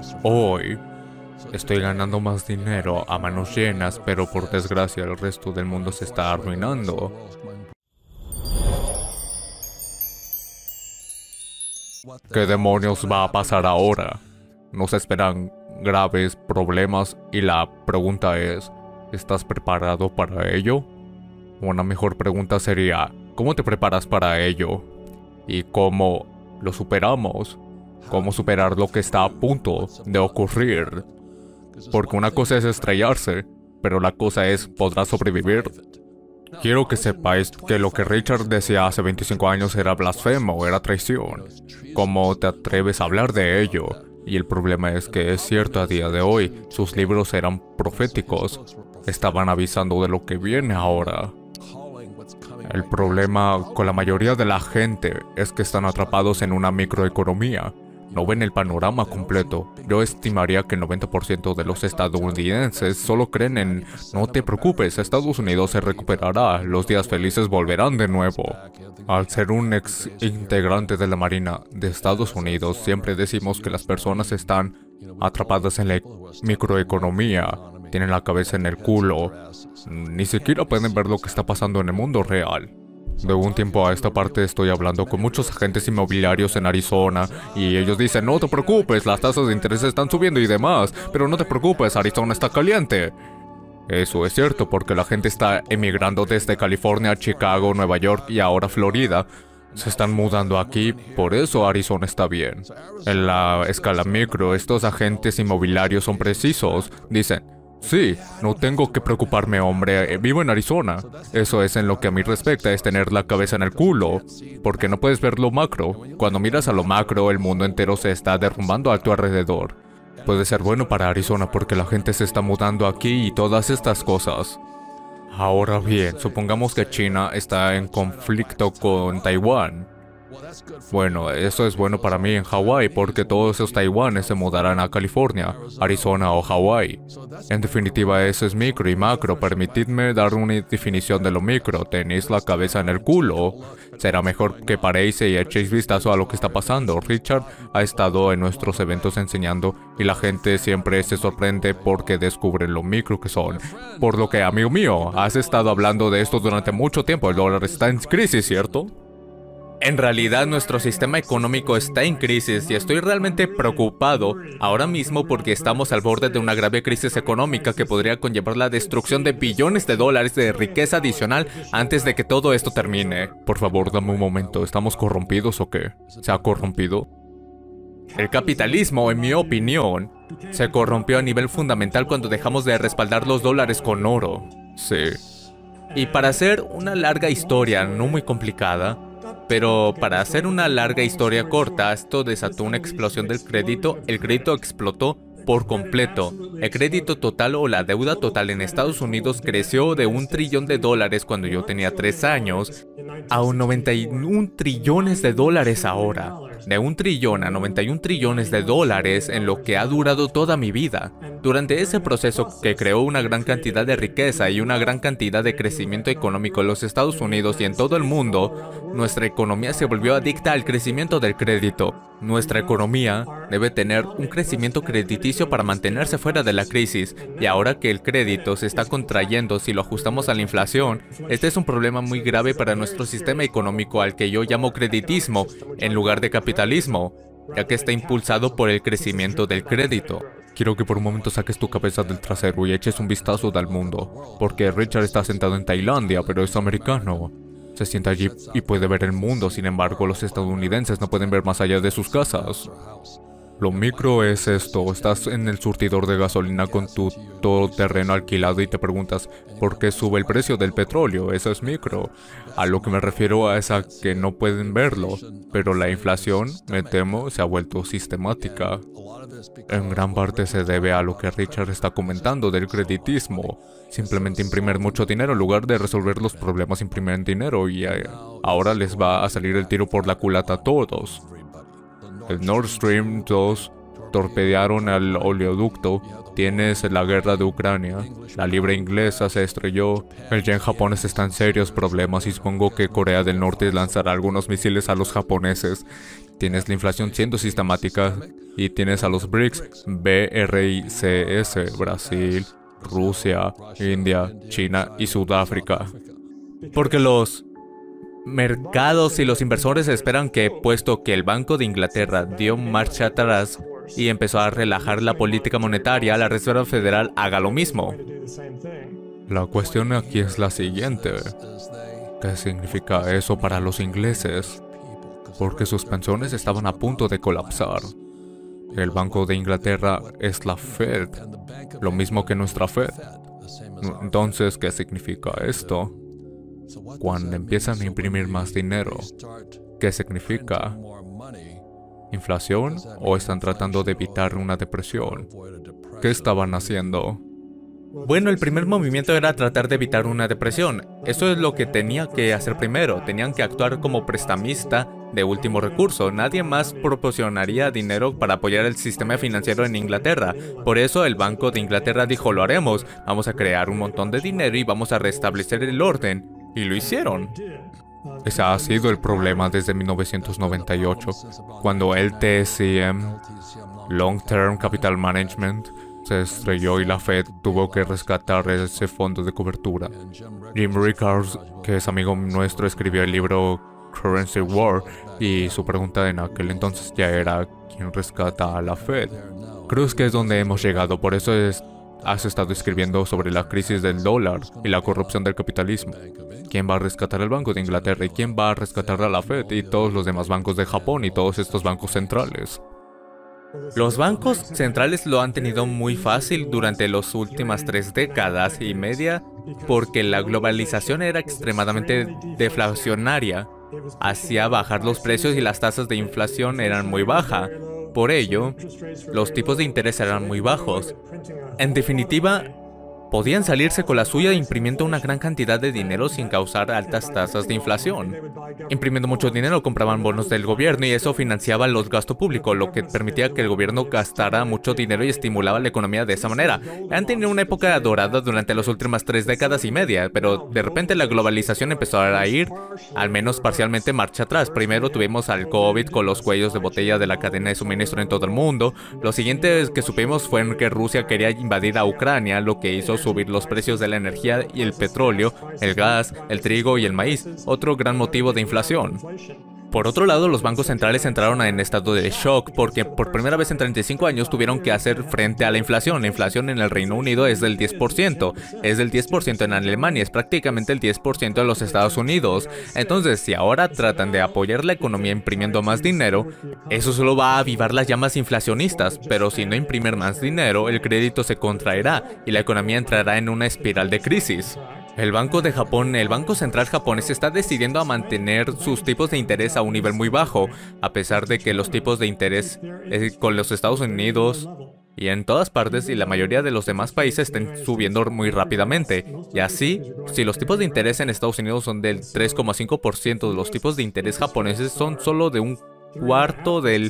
Hoy estoy ganando más dinero a manos llenas, pero por desgracia el resto del mundo se está arruinando. ¿Qué demonios va a pasar ahora? Nos esperan graves problemas y la pregunta es, ¿estás preparado para ello? Una mejor pregunta sería, ¿cómo te preparas para ello? ¿Y cómo lo superamos? ¿Cómo superar lo que está a punto de ocurrir? Porque una cosa es estrellarse, pero la cosa es, ¿podrás sobrevivir? Quiero que sepáis que lo que Richard decía hace 25 años era blasfemo, era traición. ¿Cómo te atreves a hablar de ello? Y el problema es que es cierto a día de hoy, sus libros eran proféticos, estaban avisando de lo que viene ahora. El problema con la mayoría de la gente es que están atrapados en una microeconomía. No ven el panorama completo. Yo estimaría que el 90% de los estadounidenses solo creen en no te preocupes, Estados Unidos se recuperará, los días felices volverán de nuevo. Al ser un ex integrante de la Marina de Estados Unidos, siempre decimos que las personas están atrapadas en la microeconomía, tienen la cabeza en el culo, ni siquiera pueden ver lo que está pasando en el mundo real. De un tiempo a esta parte estoy hablando con muchos agentes inmobiliarios en Arizona y ellos dicen, no te preocupes, las tasas de interés están subiendo y demás, pero no te preocupes, Arizona está caliente. Eso es cierto porque la gente está emigrando desde California, Chicago, Nueva York y ahora Florida. Se están mudando aquí, por eso Arizona está bien. En la escala micro, estos agentes inmobiliarios son precisos, dicen, sí, no tengo que preocuparme, hombre, vivo en Arizona. Eso es en lo que a mí respecta, es tener la cabeza en el culo. Porque no puedes ver lo macro. Cuando miras a lo macro, el mundo entero se está derrumbando a tu alrededor. Puede ser bueno para Arizona porque la gente se está mudando aquí y todas estas cosas. Ahora bien, supongamos que China está en conflicto con Taiwán. Bueno, eso es bueno para mí en Hawái porque todos esos taiwanes se mudarán a California, Arizona o Hawái. En definitiva, eso es micro y macro. Permitidme dar una definición de lo micro. Tenéis la cabeza en el culo. Será mejor que paréis y echéis vistazo a lo que está pasando. Richard ha estado en nuestros eventos enseñando y la gente siempre se sorprende porque descubren lo micro que son. Por lo que, amigo mío, has estado hablando de esto durante mucho tiempo. El dólar está en crisis, ¿cierto? En realidad nuestro sistema económico está en crisis y estoy realmente preocupado ahora mismo porque estamos al borde de una grave crisis económica que podría conllevar la destrucción de billones de dólares de riqueza adicional antes de que todo esto termine. Por favor, dame un momento, ¿estamos corrompidos o qué? ¿Se ha corrompido? El capitalismo, en mi opinión, se corrompió a nivel fundamental cuando dejamos de respaldar los dólares con oro. Sí. Y para hacer una larga historia no muy complicada, pero para hacer una larga historia corta, esto desató una explosión del crédito. El crédito explotó por completo. El crédito total o la deuda total en Estados Unidos creció de $1 trillón cuando yo tenía 3 años a 91 trillones de dólares ahora. De 1 trillón a 91 trillones de dólares en lo que ha durado toda mi vida. Durante ese proceso que creó una gran cantidad de riqueza y una gran cantidad de crecimiento económico en los Estados Unidos y en todo el mundo, nuestra economía se volvió adicta al crecimiento del crédito. Nuestra economía debe tener un crecimiento crediticio para mantenerse fuera de la crisis, y ahora que el crédito se está contrayendo si lo ajustamos a la inflación, este es un problema muy grave para nuestro sistema económico al que yo llamo creditismo en lugar de capitalismo, ya que está impulsado por el crecimiento del crédito. Quiero que por un momento saques tu cabeza del trasero y eches un vistazo al mundo, porque Richard está sentado en Tailandia, pero es americano. Se sienta allí y puede ver el mundo, sin embargo, los estadounidenses no pueden ver más allá de sus casas. Lo micro es esto, estás en el surtidor de gasolina con tu todoterreno alquilado y te preguntas ¿por qué sube el precio del petróleo? Eso es micro. A lo que me refiero es a que no pueden verlo, pero la inflación, me temo, se ha vuelto sistemática. En gran parte se debe a lo que Richard está comentando del creditismo. Simplemente imprimen mucho dinero en lugar de resolver los problemas, imprimen dinero y ahora les va a salir el tiro por la culata a todos. El Nord Stream 2 torpedearon el oleoducto. Tienes la guerra de Ucrania. La libra inglesa se estrelló. El yen japonés está en serios problemas y supongo que Corea del Norte lanzará algunos misiles a los japoneses. tienes la inflación siendo sistemática y tienes a los BRICS, BRICS, Brasil, Rusia, India, China y Sudáfrica. Porque los mercados y los inversores esperan que, puesto que el Banco de Inglaterra dio marcha atrás y empezó a relajar la política monetaria, la Reserva Federal haga lo mismo. La cuestión aquí es la siguiente. ¿Qué significa eso para los ingleses? Porque sus pensiones estaban a punto de colapsar. El Banco de Inglaterra es la Fed, lo mismo que nuestra Fed. Entonces, ¿qué significa esto? Cuando empiezan a imprimir más dinero, ¿qué significa? ¿Inflación o están tratando de evitar una depresión? ¿Qué estaban haciendo? Bueno, el primer movimiento era tratar de evitar una depresión. Eso es lo que tenía que hacer primero. Tenían que actuar como prestamista de último recurso. Nadie más proporcionaría dinero para apoyar el sistema financiero en Inglaterra. Por eso el Banco de Inglaterra dijo, lo haremos. Vamos a crear un montón de dinero y vamos a restablecer el orden. Y lo hicieron. Ese ha sido el problema desde 1998, cuando LTCM, Long Term Capital Management, se estrelló y la Fed tuvo que rescatar ese fondo de cobertura. Jim Rickards, que es amigo nuestro, escribió el libro Currency War y su pregunta en aquel entonces ya era ¿quién rescata a la Fed? Creo que es donde hemos llegado, por eso has estado escribiendo sobre la crisis del dólar y la corrupción del capitalismo. ¿Quién va a rescatar al Banco de Inglaterra y quién va a rescatar a la Fed y todos los demás bancos de Japón y todos estos bancos centrales? Los bancos centrales lo han tenido muy fácil durante las últimas 3 décadas y media porque la globalización era extremadamente deflacionaria. Hacía bajar los precios y las tasas de inflación eran muy bajas. Por ello, los tipos de interés eran muy bajos. En definitiva, podían salirse con la suya imprimiendo una gran cantidad de dinero sin causar altas tasas de inflación. Imprimiendo mucho dinero compraban bonos del gobierno y eso financiaba los gastos públicos, lo que permitía que el gobierno gastara mucho dinero y estimulaba la economía de esa manera. Han tenido una época dorada durante las últimas 3 décadas y media, pero de repente la globalización empezó a ir, al menos parcialmente, marcha atrás. Primero tuvimos al COVID con los cuellos de botella de la cadena de suministro en todo el mundo. Lo siguiente que supimos fue que Rusia quería invadir a Ucrania, lo que hizo subir los precios de la energía y el petróleo, el gas, el trigo y el maíz, otro gran motivo de inflación. Por otro lado, los bancos centrales entraron en estado de shock porque por primera vez en 35 años tuvieron que hacer frente a la inflación. La inflación en el Reino Unido es del 10%, es del 10% en Alemania, es prácticamente el 10% en los Estados Unidos. Entonces, si ahora tratan de apoyar la economía imprimiendo más dinero, eso solo va a avivar las llamas inflacionistas, pero si no imprimen más dinero, el crédito se contraerá y la economía entrará en una espiral de crisis. El Banco de Japón, el Banco Central japonés está decidiendo a mantener sus tipos de interés a un nivel muy bajo, a pesar de que los tipos de interés con los Estados Unidos y en todas partes y la mayoría de los demás países estén subiendo muy rápidamente. Y así, si los tipos de interés en Estados Unidos son del 3,5%, los tipos de interés japoneses son solo de un cuarto del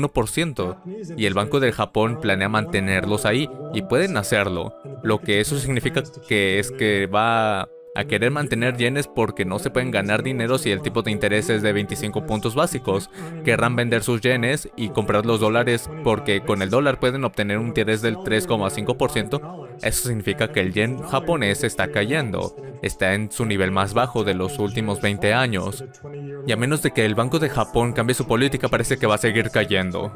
1%, y el Banco del Japón planea mantenerlos ahí, y pueden hacerlo. Lo que eso significa que va a querer mantener yenes porque no se pueden ganar dinero si el tipo de interés es de 25 puntos básicos. Querrán vender sus yenes y comprar los dólares porque con el dólar pueden obtener un interés del 3,5%. Eso significa que el yen japonés está cayendo. Está en su nivel más bajo de los últimos 20 años. Y a menos de que el Banco de Japón cambie su política, parece que va a seguir cayendo.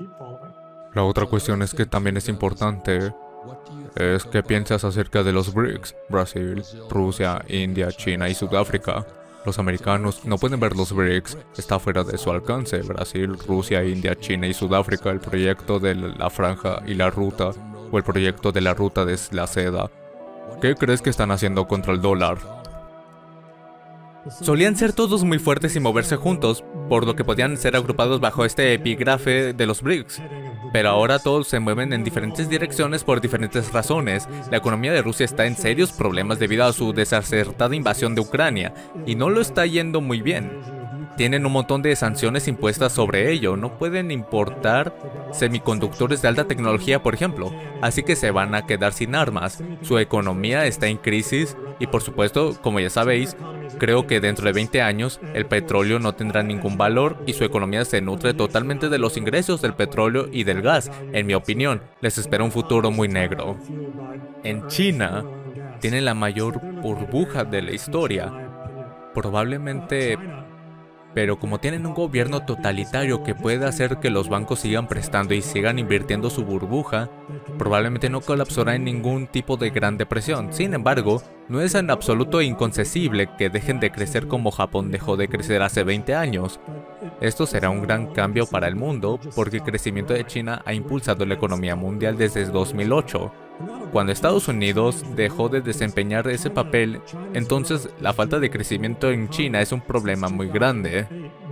La otra cuestión es que también es importante. ¿Qué piensas acerca de los BRICS? Brasil, Rusia, India, China y Sudáfrica. Los americanos no pueden ver los BRICS, está fuera de su alcance. Brasil, Rusia, India, China y Sudáfrica, el proyecto de la franja y la ruta, o el proyecto de la ruta de la seda. ¿Qué crees que están haciendo contra el dólar? Solían ser todos muy fuertes y moverse juntos, por lo que podían ser agrupados bajo este epígrafe de los BRICS. Pero ahora todos se mueven en diferentes direcciones por diferentes razones. La economía de Rusia está en serios problemas debido a su desacertada invasión de Ucrania, y no lo está yendo muy bien. tienen un montón de sanciones impuestas sobre ello. No pueden importar semiconductores de alta tecnología, por ejemplo. Así que se van a quedar sin armas. Su economía está en crisis y, por supuesto, como ya sabéis, creo que dentro de 20 años el petróleo no tendrá ningún valor y su economía se nutre totalmente de los ingresos del petróleo y del gas. En mi opinión, les espera un futuro muy negro. En China, tienen la mayor burbuja de la historia. Probablemente... Pero como tienen un gobierno totalitario que puede hacer que los bancos sigan prestando y sigan invirtiendo su burbuja, probablemente no colapsará en ningún tipo de gran depresión. Sin embargo, no es en absoluto inconcebible que dejen de crecer como Japón dejó de crecer hace 20 años. Esto será un gran cambio para el mundo porque el crecimiento de China ha impulsado la economía mundial desde 2008. Cuando Estados Unidos dejó de desempeñar ese papel, entonces la falta de crecimiento en China es un problema muy grande.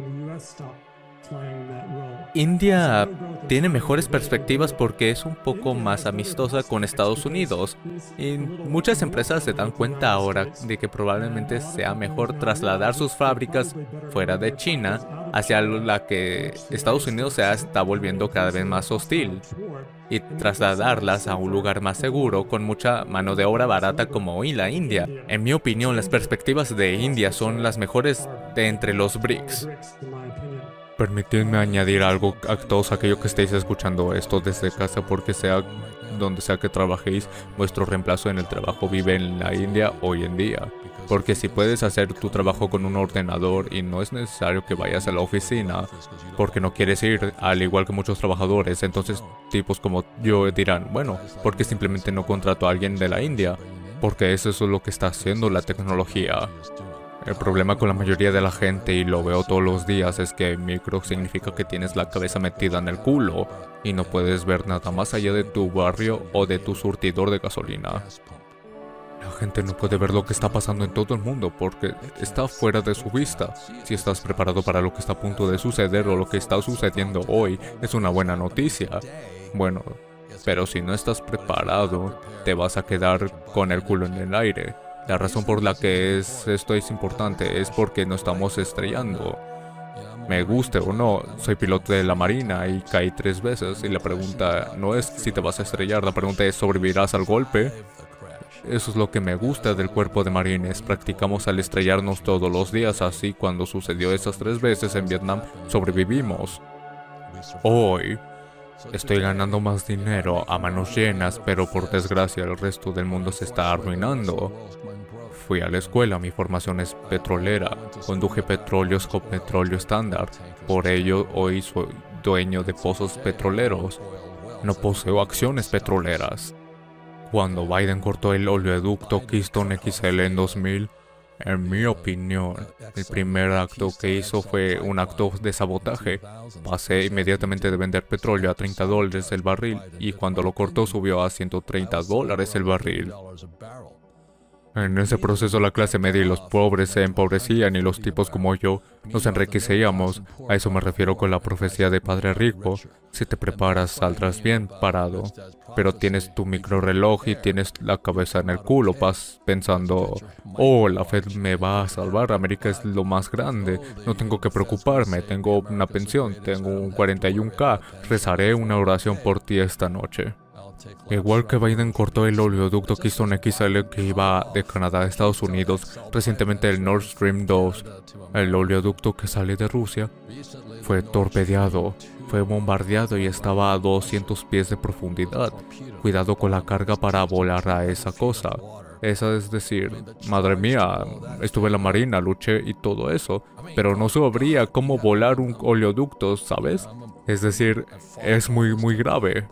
India tiene mejores perspectivas porque es un poco más amistosa con Estados Unidos y muchas empresas se dan cuenta ahora de que probablemente sea mejor trasladar sus fábricas fuera de China hacia la que Estados Unidos se está volviendo cada vez más hostil y trasladarlas a un lugar más seguro con mucha mano de obra barata como la India. En mi opinión, las perspectivas de India son las mejores de entre los BRICS. Permitidme añadir algo a todos aquellos que estéis escuchando esto desde casa, porque sea donde sea que trabajéis, vuestro reemplazo en el trabajo vive en la India hoy en día. Porque si puedes hacer tu trabajo con un ordenador y no es necesario que vayas a la oficina, porque no quieres ir, al igual que muchos trabajadores, entonces tipos como yo dirán, bueno, ¿por qué simplemente no contrato a alguien de la India? Porque eso es lo que está haciendo la tecnología. El problema con la mayoría de la gente, y lo veo todos los días, es que micro significa que tienes la cabeza metida en el culo y no puedes ver nada más allá de tu barrio o de tu surtidor de gasolina. La gente no puede ver lo que está pasando en todo el mundo porque está fuera de su vista. Si estás preparado para lo que está a punto de suceder o lo que está sucediendo hoy, es una buena noticia. Bueno, pero si no estás preparado, te vas a quedar con el culo en el aire. La razón por la que esto es importante es porque nos estamos estrellando. Me guste o no, soy piloto de la marina y caí 3 veces y la pregunta no es si te vas a estrellar, la pregunta es ¿sobrevivirás al golpe? Eso es lo que me gusta del cuerpo de marines, practicamos al estrellarnos todos los días, así cuando sucedió esas 3 veces en Vietnam, sobrevivimos. Hoy estoy ganando más dinero a manos llenas, pero por desgracia el resto del mundo se está arruinando. Fui a la escuela, mi formación es petrolera, conduje petróleos con petróleo estándar, por ello hoy soy dueño de pozos petroleros. No poseo acciones petroleras. Cuando Biden cortó el oleoducto Keystone XL en 2000, en mi opinión, el primer acto que hizo fue un acto de sabotaje. Pasé inmediatamente de vender petróleo a $30 el barril y cuando lo cortó subió a $130 el barril. En ese proceso la clase media y los pobres se empobrecían y los tipos como yo nos enriquecíamos. A eso me refiero con la profecía de Padre Rico. Si te preparas saldrás bien parado. Pero tienes tu microreloj y tienes la cabeza en el culo pensando, oh, la Fed me va a salvar, América es lo más grande, no tengo que preocuparme, tengo una pensión, tengo un 41K, rezaré una oración por ti esta noche. Igual que Biden cortó el oleoducto Keystone XL que iba de Canadá a Estados Unidos, recientemente el Nord Stream 2, el oleoducto que sale de Rusia, fue torpedeado, fue bombardeado y estaba a 200 pies de profundidad. Cuidado con la carga para volar a esa cosa. Esa es decir, madre mía, estuve en la marina, luché y todo eso, pero no sabría cómo volar un oleoducto, ¿sabes? Es decir, es muy grave.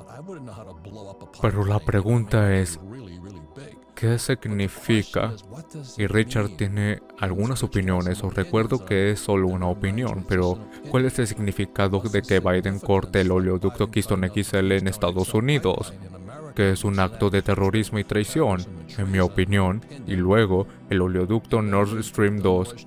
Pero la pregunta es, ¿qué significa? Y Richard tiene algunas opiniones, os recuerdo que es solo una opinión, pero ¿cuál es el significado de que Biden corte el oleoducto Keystone XL en Estados Unidos? Que es un acto de terrorismo y traición, en mi opinión, y luego el oleoducto Nord Stream 2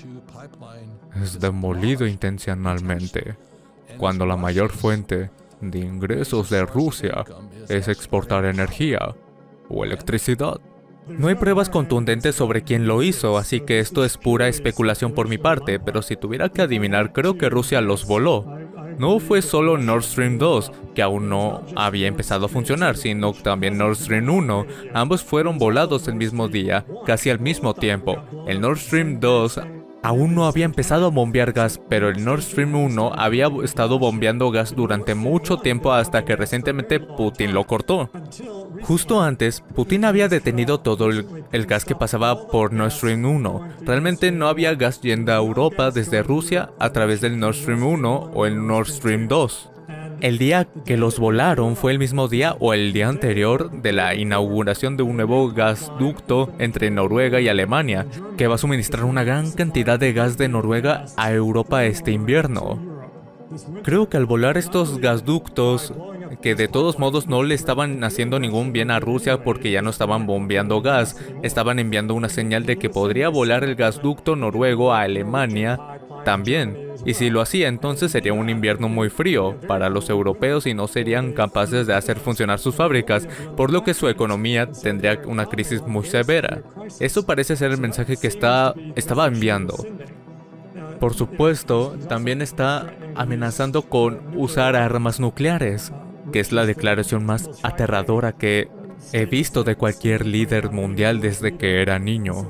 es demolido intencionalmente, cuando la mayor fuente de ingresos de Rusia es exportar energía o electricidad. No hay pruebas contundentes sobre quién lo hizo, así que esto es pura especulación por mi parte, pero si tuviera que adivinar, creo que Rusia los voló. No fue solo Nord Stream 2, que aún no había empezado a funcionar, sino también Nord Stream 1. Ambos fueron volados el mismo día, casi al mismo tiempo. El Nord Stream 2 aún no había empezado a bombear gas, pero el Nord Stream 1 había estado bombeando gas durante mucho tiempo hasta que recientemente Putin lo cortó. Justo antes, Putin había detenido todo el gas que pasaba por Nord Stream 1. Realmente no había gas yendo a Europa desde Rusia a través del Nord Stream 1 o el Nord Stream 2. El día que los volaron fue el mismo día o el día anterior de la inauguración de un nuevo gasducto entre Noruega y Alemania, que va a suministrar una gran cantidad de gas de Noruega a Europa este invierno. Creo que al volar estos gasductos, que de todos modos no le estaban haciendo ningún bien a Rusia porque ya no estaban bombeando gas, estaban enviando una señal de que podría volar el gasducto noruego a Alemania también. Y si lo hacía, entonces sería un invierno muy frío para los europeos y no serían capaces de hacer funcionar sus fábricas, por lo que su economía tendría una crisis muy severa. Eso parece ser el mensaje que estaba enviando. Por supuesto, también está amenazando con usar armas nucleares, que es la declaración más aterradora que he visto de cualquier líder mundial desde que era niño.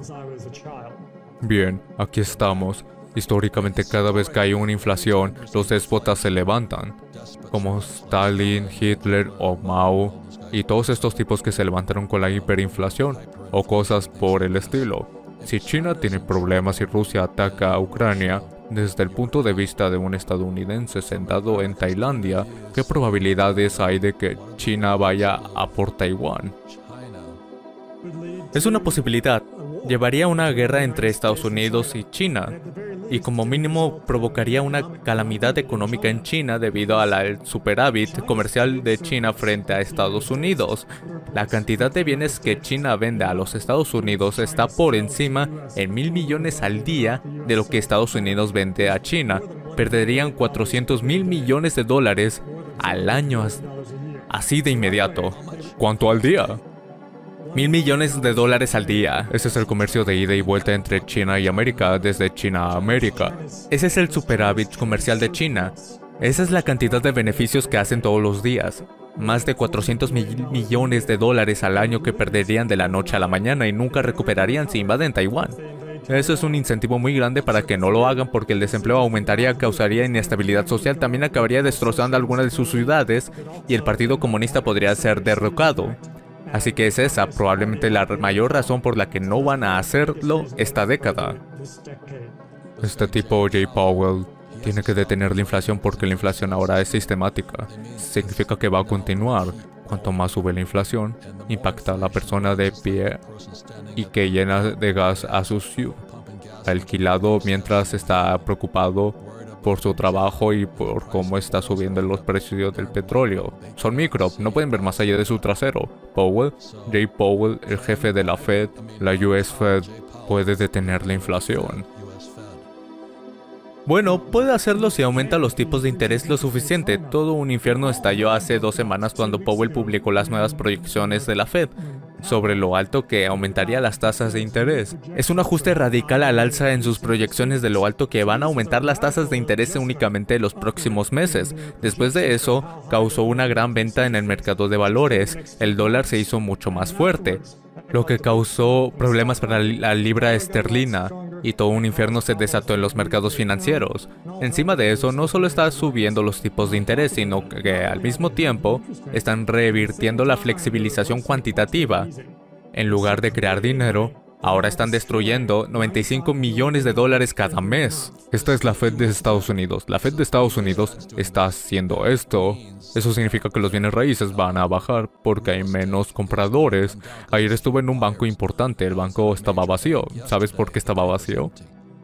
Bien, aquí estamos. Históricamente, cada vez que hay una inflación, los déspotas se levantan, como Stalin, Hitler o Mao, y todos estos tipos que se levantaron con la hiperinflación, o cosas por el estilo. Si China tiene problemas y Rusia ataca a Ucrania, desde el punto de vista de un estadounidense sentado en Tailandia, ¿qué probabilidades hay de que China vaya a por Taiwán? Es una posibilidad. Llevaría una guerra entre Estados Unidos y China, y como mínimo provocaría una calamidad económica en China debido al superávit comercial de China frente a Estados Unidos. La cantidad de bienes que China vende a los Estados Unidos está por encima en 1.000 millones al día de lo que Estados Unidos vende a China. Perderían 400.000 millones de dólares al año así de inmediato. ¿Cuánto al día? 1.000 millones de dólares al día. Ese es el comercio de ida y vuelta entre China y América, desde China a América. Ese es el superávit comercial de China. Esa es la cantidad de beneficios que hacen todos los días. Más de 400.000 millones de dólares al año que perderían de la noche a la mañana y nunca recuperarían si invaden Taiwán. Eso es un incentivo muy grande para que no lo hagan porque el desempleo aumentaría, causaría inestabilidad social, también acabaría destrozando algunas de sus ciudades y el Partido Comunista podría ser derrocado. Así que es esa probablemente la mayor razón por la que no van a hacerlo esta década. Este tipo, Jay Powell, tiene que detener la inflación porque la inflación ahora es sistemática. Significa que va a continuar. Cuanto más sube la inflación, impacta a la persona de pie y que llena de gas a su alquilado mientras está preocupado por su trabajo y por cómo está subiendo los precios del petróleo. Son micro, no pueden ver más allá de su trasero. Powell, Jay Powell, el jefe de la Fed, la US Fed, puede detener la inflación. Bueno, puede hacerlo si aumenta los tipos de interés lo suficiente. Todo un infierno estalló hace 2 semanas cuando Powell publicó las nuevas proyecciones de la Fed sobre lo alto que aumentaría las tasas de interés. Es un ajuste radical al alza en sus proyecciones de lo alto que van a aumentar las tasas de interés únicamente en los próximos meses. Después de eso, causó una gran venta en el mercado de valores. El dólar se hizo mucho más fuerte, lo que causó problemas para la libra esterlina, y todo un infierno se desató en los mercados financieros. Encima de eso, no solo está subiendo los tipos de interés, sino que al mismo tiempo están revirtiendo la flexibilización cuantitativa. En lugar de crear dinero, ahora están destruyendo 95 millones de dólares cada mes. Esta es la Fed de Estados Unidos. La Fed de Estados Unidos está haciendo esto. Eso significa que los bienes raíces van a bajar porque hay menos compradores. Ayer estuve en un banco importante. El banco estaba vacío. ¿Sabes por qué estaba vacío?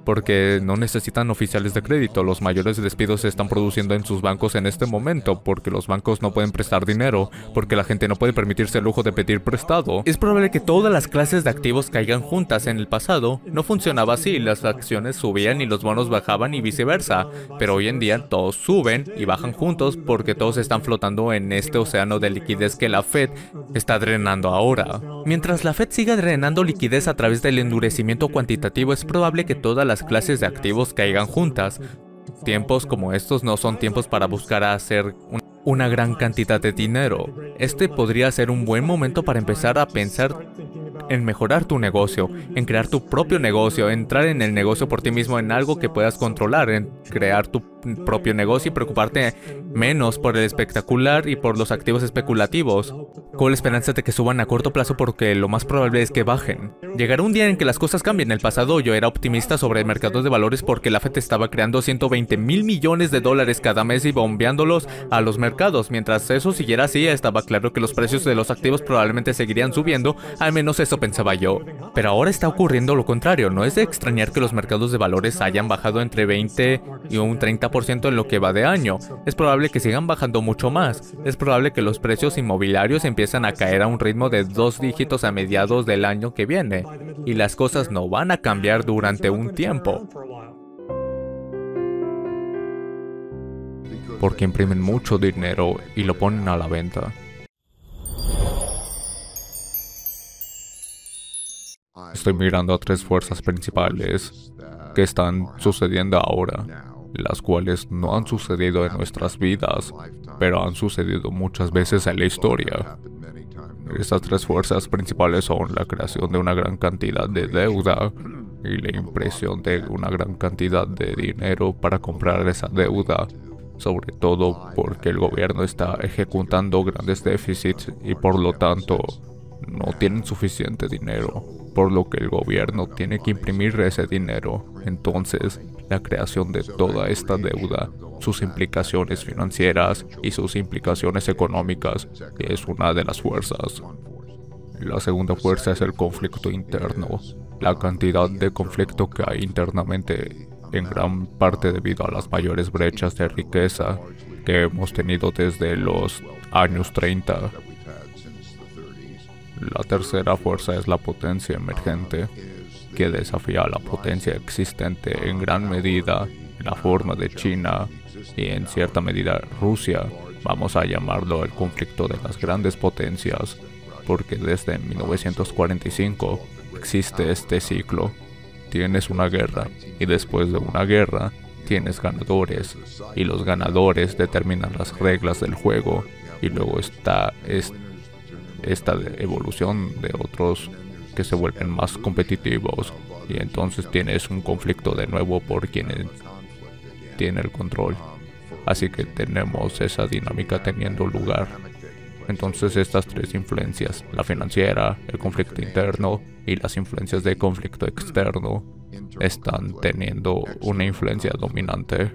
porque no necesitan oficiales de crédito. Los mayores despidos se están produciendo en sus bancos en este momento, porque los bancos no pueden prestar dinero, porque la gente no puede permitirse el lujo de pedir prestado. Es probable que todas las clases de activos caigan juntas. En el pasado no funcionaba así, las acciones subían y los bonos bajaban y viceversa, pero hoy en día todos suben y bajan juntos porque todos están flotando en este océano de liquidez que la Fed está drenando ahora. Mientras la Fed siga drenando liquidez a través del endurecimiento cuantitativo, es probable que todas las clases de activos caigan juntas. Tiempos como estos no son tiempos para buscar hacer una gran cantidad de dinero. Este podría ser un buen momento para empezar a pensar en mejorar tu negocio, en crear tu propio negocio, entrar en el negocio por ti mismo, en algo que puedas controlar, en crear tu propio negocio y preocuparte menos por el espectacular y por los activos especulativos, con la esperanza de que suban a corto plazo porque lo más probable es que bajen. Llegará un día en que las cosas cambien. En el pasado yo era optimista sobre mercados de valores porque la Fed estaba creando 120,000 millones de dólares cada mes y bombeándolos a los mercados. Mientras eso siguiera así, estaba claro que los precios de los activos probablemente seguirían subiendo, al menos eso pensaba yo. Pero ahora está ocurriendo lo contrario. No es de extrañar que los mercados de valores hayan bajado entre 20 y un 30% en lo que va de año. Es probable que sigan bajando mucho más. Es probable que los precios inmobiliarios empiezan a caer a un ritmo de 2 dígitos a mediados del año que viene. Y las cosas no van a cambiar durante un tiempo. Porque imprimen mucho dinero y lo ponen a la venta. Estoy mirando a 3 fuerzas principales que están sucediendo ahora, las cuales no han sucedido en nuestras vidas, pero han sucedido muchas veces en la historia. Estas 3 fuerzas principales son la creación de una gran cantidad de deuda y la impresión de una gran cantidad de dinero para comprar esa deuda, sobre todo porque el gobierno está ejecutando grandes déficits y por lo tanto no tienen suficiente dinero, por lo que el gobierno tiene que imprimir ese dinero. Entonces, la creación de toda esta deuda, sus implicaciones financieras y sus implicaciones económicas, es una de las fuerzas. La segunda fuerza es el conflicto interno, la cantidad de conflicto que hay internamente, en gran parte debido a las mayores brechas de riqueza que hemos tenido desde los años 30. La tercera fuerza es la potencia emergente, que desafía a la potencia existente en gran medida, en la forma de China y en cierta medida Rusia. Vamos a llamarlo el conflicto de las grandes potencias, porque desde 1945 existe este ciclo. Tienes una guerra y después de una guerra tienes ganadores y los ganadores determinan las reglas del juego y luego está esta evolución de otros que se vuelven más competitivos y entonces tienes un conflicto de nuevo por quien tiene el control. Así que tenemos esa dinámica teniendo lugar. Entonces estas 3 influencias, la financiera, el conflicto interno y las influencias de conflicto externo, están teniendo una influencia dominante.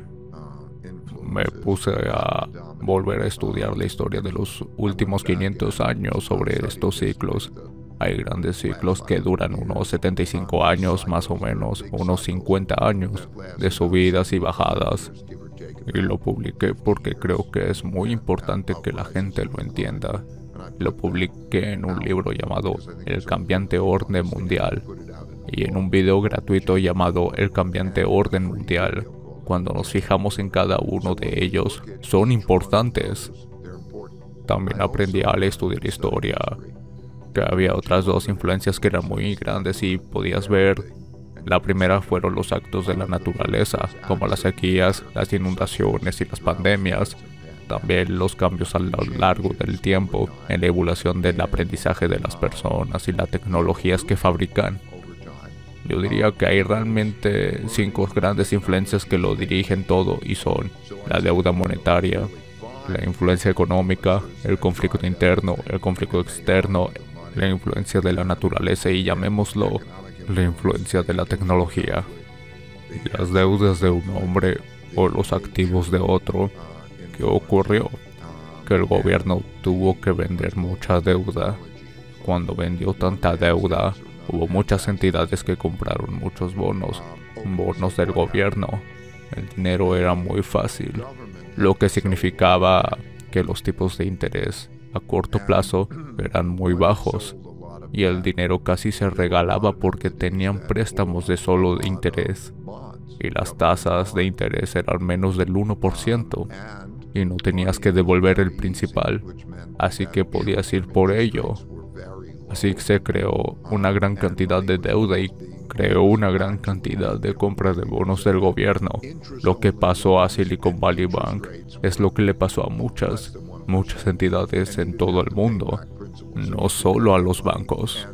Me puse a volver a estudiar la historia de los últimos 500 años sobre estos ciclos. Hay grandes ciclos que duran unos 75 años más o menos, unos 50 años de subidas y bajadas. Y lo publiqué porque creo que es muy importante que la gente lo entienda. Lo publiqué en un libro llamado El cambiante orden mundial y en un video gratuito llamado El cambiante orden mundial. Cuando nos fijamos en cada uno de ellos, son importantes. También aprendí al estudiar historia que había otras 2 influencias que eran muy grandes y podías ver. La primera fueron los actos de la naturaleza, como las sequías, las inundaciones y las pandemias. También los cambios a lo largo del tiempo en la evolución del aprendizaje de las personas y las tecnologías que fabrican. Yo diría que hay realmente 5 grandes influencias que lo dirigen todo y son la deuda monetaria, la influencia económica, el conflicto interno, el conflicto externo, la influencia de la naturaleza y llamémoslo la influencia de la tecnología. Las deudas de un hombre o los activos de otro. ¿Qué ocurrió? Que el gobierno tuvo que vender mucha deuda. Cuando vendió tanta deuda, Hubo muchas entidades que compraron muchos bonos del gobierno. El dinero era muy fácil, lo que significaba que los tipos de interés a corto plazo eran muy bajos y el dinero casi se regalaba porque tenían préstamos de solo de interés y las tasas de interés eran menos del 1% y no tenías que devolver el principal, así que podías ir por ello. Así que se creó una gran cantidad de deuda y creó una gran cantidad de compras de bonos del gobierno. Lo que pasó a Silicon Valley Bank es lo que le pasó a muchas entidades en todo el mundo, no solo a los bancos.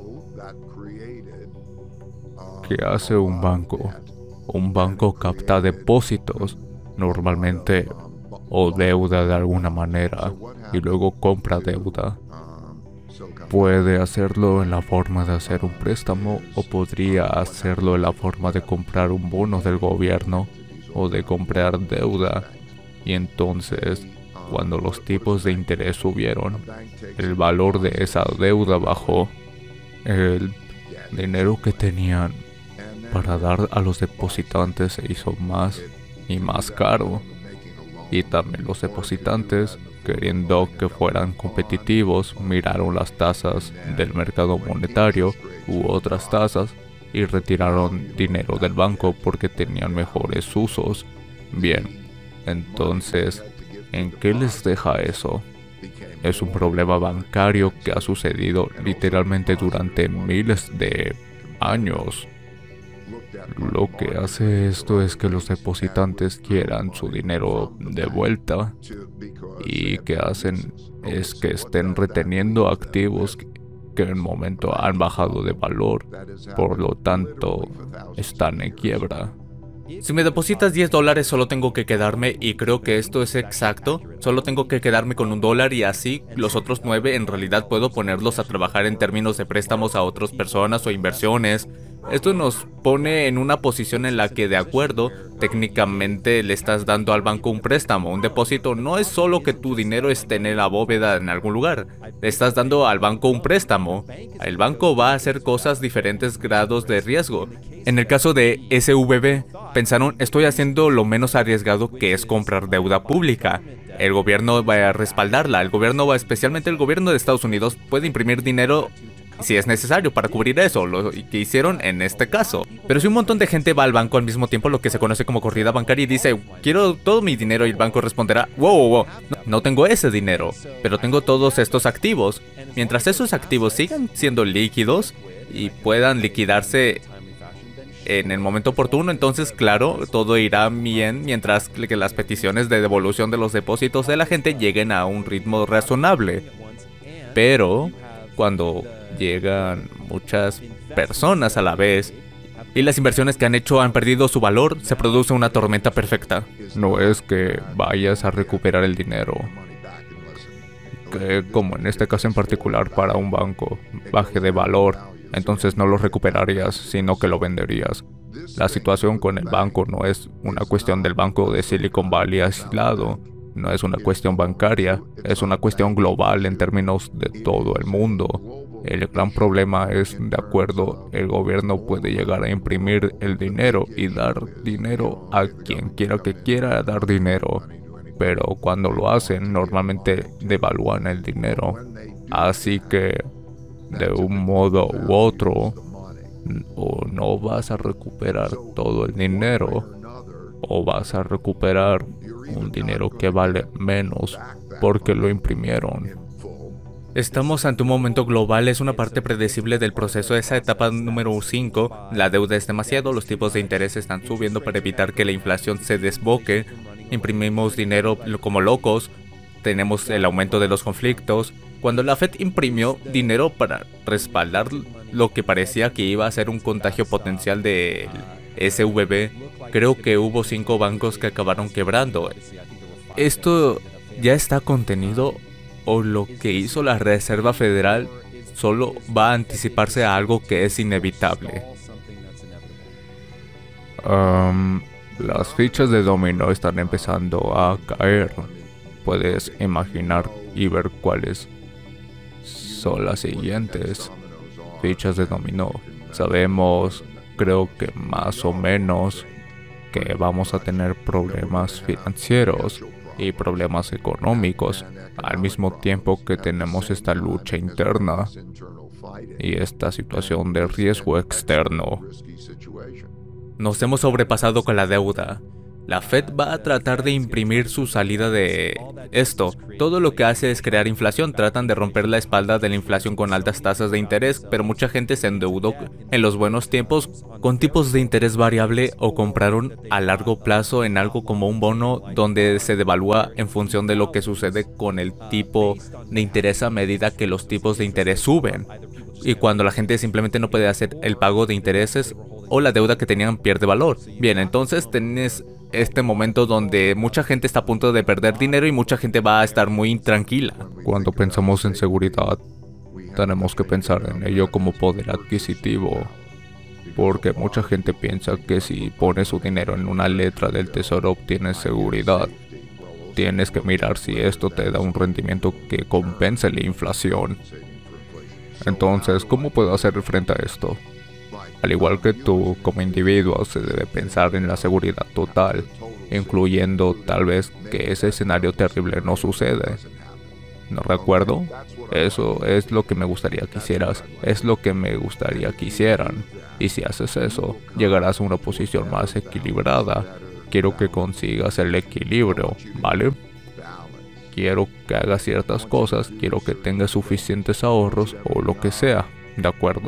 ¿Qué hace un banco? Un banco capta depósitos, normalmente, o deuda de alguna manera, y luego compra deuda. Puede hacerlo en la forma de hacer un préstamo o podría hacerlo en la forma de comprar un bono del gobierno o de comprar deuda. Y entonces, cuando los tipos de interés subieron, el valor de esa deuda bajó. El dinero que tenían para dar a los depositantes se hizo más y más caro. Y también los depositantes, queriendo que fueran competitivos, miraron las tasas del mercado monetario u otras tasas y retiraron dinero del banco porque tenían mejores usos. Bien, entonces, ¿en qué les deja eso? Es un problema bancario que ha sucedido literalmente durante miles de años. Lo que hace esto es que los depositantes quieran su dinero de vuelta y que hacen es que estén reteniendo activos que en el momento han bajado de valor, por lo tanto están en quiebra. Si me depositas $10 solo tengo que quedarme, y creo que esto es exacto, solo tengo que quedarme con $1 y así los otros 9 en realidad puedo ponerlos a trabajar en términos de préstamos a otras personas o inversiones. Esto nos pone en una posición en la que, de acuerdo, técnicamente le estás dando al banco un préstamo. Un depósito no es solo que tu dinero esté en la bóveda en algún lugar. Le estás dando al banco un préstamo. El banco va a hacer cosas diferentes grados de riesgo. En el caso de SVB, pensaron, estoy haciendo lo menos arriesgado, que es comprar deuda pública. El gobierno va a respaldarla. El gobierno va, especialmente el gobierno de Estados Unidos, puede imprimir dinero si es necesario para cubrir eso, lo que hicieron en este caso. Pero si un montón de gente va al banco al mismo tiempo, lo que se conoce como corrida bancaria, y dice, quiero todo mi dinero, y el banco responderá, wow, no tengo ese dinero, pero tengo todos estos activos. Mientras esos activos sigan siendo líquidos y puedan liquidarse en el momento oportuno, entonces claro, todo irá bien, mientras que las peticiones de devolución de los depósitos de la gente lleguen a un ritmo razonable. Pero cuando llegan muchas personas a la vez y las inversiones que han hecho han perdido su valor, se produce una tormenta perfecta. No es que vayas a recuperar el dinero, que como en este caso en particular para un banco baje de valor, entonces no lo recuperarías, sino que lo venderías. La situación con el banco no es una cuestión del banco de Silicon Valley aislado, no es una cuestión bancaria, es una cuestión global en términos de todo el mundo. El gran problema es, de acuerdo, el gobierno puede llegar a imprimir el dinero y dar dinero a quien quiera dar dinero, pero cuando lo hacen normalmente devalúan el dinero, así que de un modo u otro o no vas a recuperar todo el dinero o vas a recuperar un dinero que vale menos porque lo imprimieron. Estamos ante un momento global, es una parte predecible del proceso. Esa etapa número 5, la deuda es demasiado, los tipos de interés están subiendo para evitar que la inflación se desboque, imprimimos dinero como locos, tenemos el aumento de los conflictos. Cuando la Fed imprimió dinero para respaldar lo que parecía que iba a ser un contagio potencial de SVB, creo que hubo 5 bancos que acabaron quebrando. ¿Esto ya está contenido? ¿O lo que hizo la Reserva Federal solo va a anticiparse a algo que es inevitable? Las fichas de dominó están empezando a caer. Puedes imaginar y ver cuáles son las siguientes. fichas de dominó. Sabemos, creo que más o menos, que vamos a tener problemas financieros y problemas económicos, al mismo tiempo que tenemos esta lucha interna y esta situación de riesgo externo. Nos hemos sobrepasado con la deuda. La Fed va a tratar de imprimir su salida de esto. Todo lo que hace es crear inflación. Tratan de romper la espalda de la inflación con altas tasas de interés, pero mucha gente se endeudó en los buenos tiempos con tipos de interés variable o compraron a largo plazo en algo como un bono donde se devalúa en función de lo que sucede con el tipo de interés a medida que los tipos de interés suben. Y cuando la gente simplemente no puede hacer el pago de intereses o la deuda que tenían pierde valor. Bien, entonces tienes este momento donde mucha gente está a punto de perder dinero y mucha gente va a estar muy intranquila. Cuando pensamos en seguridad, tenemos que pensar en ello como poder adquisitivo. Porque mucha gente piensa que si pones su dinero en una letra del tesoro obtienes seguridad. Tienes que mirar si esto te da un rendimiento que compense la inflación. Entonces, ¿cómo puedo hacer frente a esto? Al igual que tú, como individuo, se debe pensar en la seguridad total, incluyendo tal vez que ese escenario terrible no sucede. ¿No recuerdo? Eso es lo que me gustaría que hicieras, es lo que me gustaría que hicieran. Y si haces eso, llegarás a una posición más equilibrada. Quiero que consigas el equilibrio, ¿vale? Quiero que hagas ciertas cosas, quiero que tengas suficientes ahorros o lo que sea, ¿de acuerdo?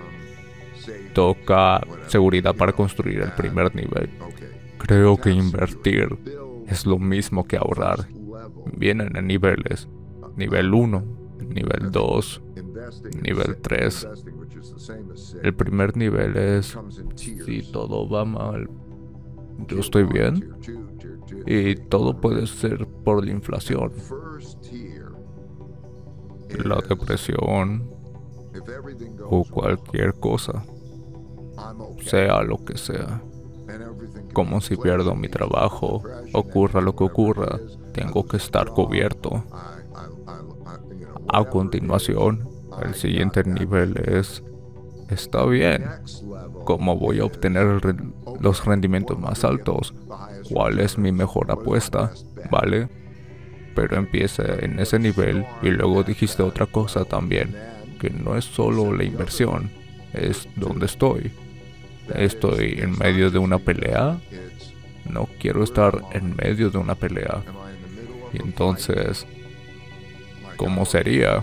Toca seguridad para construir el primer nivel. Creo que invertir es lo mismo que ahorrar. Vienen en niveles. Nivel 1, nivel 2, nivel 3. El primer nivel es si todo va mal, yo estoy bien. Y todo puede ser por la inflación, la depresión o cualquier cosa, sea lo que sea. Como si pierdo mi trabajo, ocurra lo que ocurra, tengo que estar cubierto. A continuación, el siguiente nivel es, está bien, ¿cómo voy a obtener los rendimientos más altos? ¿Cuál es mi mejor apuesta? ¿Vale? Pero empieza en ese nivel y luego dijiste otra cosa también, que no es solo la inversión, es donde estoy. Estoy en medio de una pelea. No quiero estar en medio de una pelea. Y entonces, ¿cómo sería?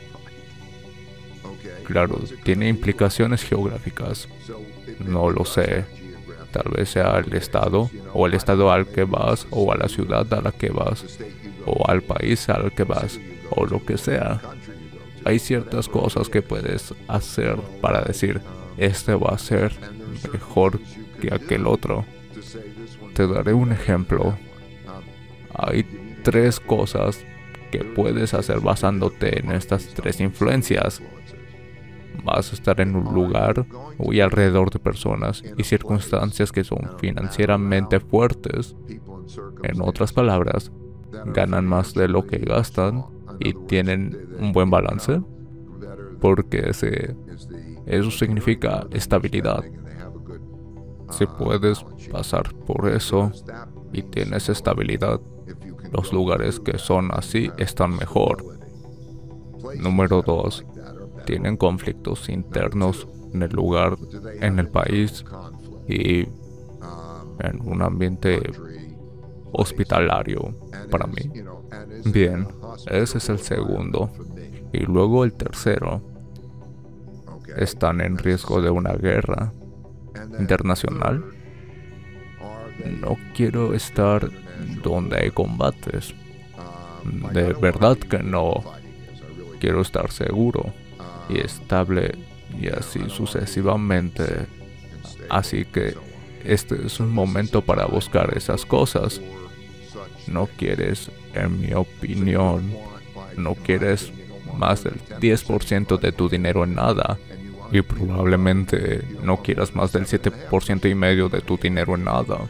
Claro, tiene implicaciones geográficas. No lo sé. Tal vez sea el estado, o el estado al que vas, o a la ciudad a la que vas, o al país al que vas, o lo que sea. Hay ciertas cosas que puedes hacer para decir, este va a ser mejor que aquel otro. Te daré un ejemplo. Hay 3 cosas que puedes hacer basándote en estas 3 influencias. Vas a estar en un lugar y alrededor de personas y circunstancias que son financieramente fuertes. En otras palabras, ganan más de lo que gastan y tienen un buen balance, porque eso significa estabilidad. Si puedes pasar por eso y tienes estabilidad, los lugares que son así están mejor. Número 2. Tienen conflictos internos en el lugar, en el país y en un ambiente hospitalario para mí. Bien, ese es el segundo. Y luego el tercero. Están en riesgo de una guerra internacional. No quiero estar donde hay combates. De verdad que no. Quiero estar seguro y estable y así sucesivamente. Así que este es un momento para buscar esas cosas. No quieres, en mi opinión, no quieres más del 10% de tu dinero en nada. Y probablemente no quieras más del 7,5% de tu dinero en nada.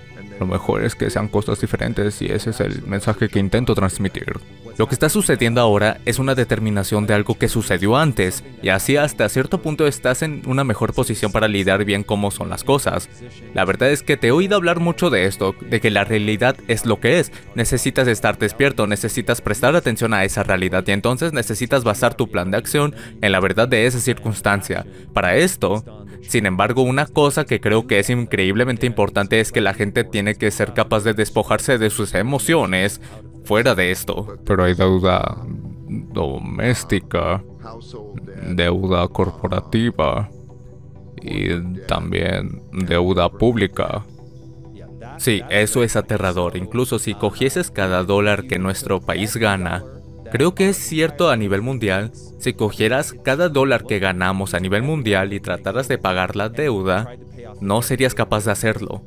Lo mejor es que sean cosas diferentes y ese es el mensaje que intento transmitir. Lo que está sucediendo ahora es una determinación de algo que sucedió antes, y así hasta cierto punto estás en una mejor posición para lidiar bien cómo son las cosas. La verdad es que te he oído hablar mucho de esto, de que la realidad es lo que es. Necesitas estar despierto, necesitas prestar atención a esa realidad y entonces necesitas basar tu plan de acción en la verdad de esa circunstancia. Para esto, sin embargo, una cosa que creo que es increíblemente importante es que la gente tiene que ser capaz de despojarse de sus emociones fuera de esto. Pero hay deuda doméstica, deuda corporativa y también deuda pública. Sí, eso es aterrador. Incluso si cogieses cada dólar que nuestro país gana, creo que es cierto a nivel mundial, si cogieras cada dólar que ganamos a nivel mundial y trataras de pagar la deuda, no serías capaz de hacerlo.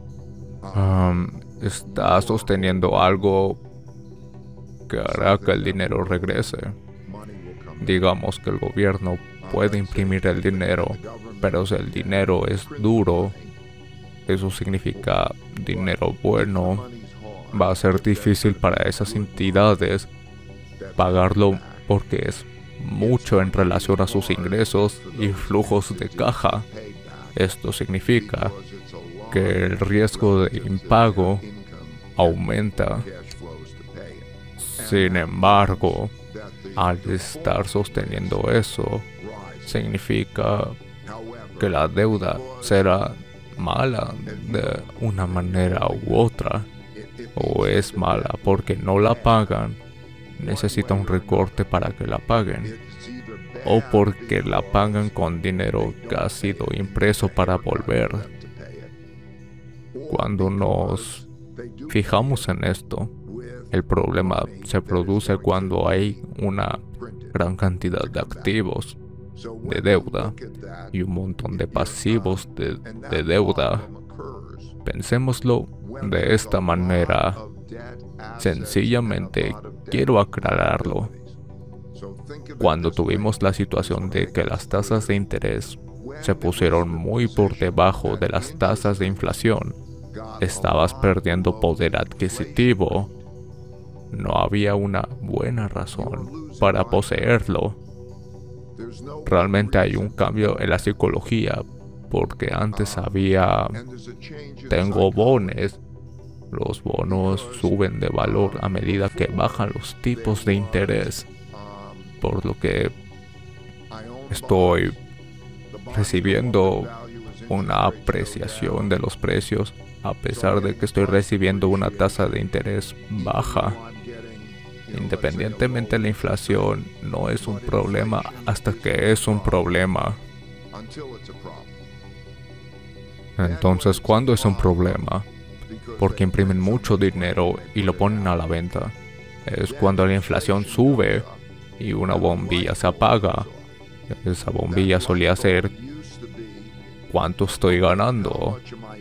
Está sosteniendo algo que hará que el dinero regrese. Digamos que el gobierno puede imprimir el dinero, pero si el dinero es duro, eso significa dinero bueno. Va a ser difícil para esas entidades pagarlo porque es mucho en relación a sus ingresos y flujos de caja. Esto significa que el riesgo de impago aumenta. Sin embargo, al estar sosteniendo eso, significa que la deuda será mala de una manera u otra, o es mala porque no la pagan, necesita un recorte para que la paguen, o porque la pagan con dinero que ha sido impreso para volver. Cuando nos fijamos en esto, el problema se produce cuando hay una gran cantidad de activos de deuda y un montón de pasivos de deuda. Pensémoslo de esta manera. Sencillamente quiero aclararlo. Cuando tuvimos la situación de que las tasas de interés se pusieron muy por debajo de las tasas de inflación, estabas perdiendo poder adquisitivo. No había una buena razón para poseerlo. Realmente hay un cambio en la psicología, porque antes tengo bonos. Los bonos suben de valor a medida que bajan los tipos de interés, por lo que estoy recibiendo una apreciación de los precios a pesar de que estoy recibiendo una tasa de interés baja. Independientemente de la inflación, no es un problema hasta que es un problema. Entonces, ¿cuándo es un problema? Porque imprimen mucho dinero y lo ponen a la venta. Es cuando la inflación sube y una bombilla se apaga. Esa bombilla solía ser ¿cuánto estoy ganando?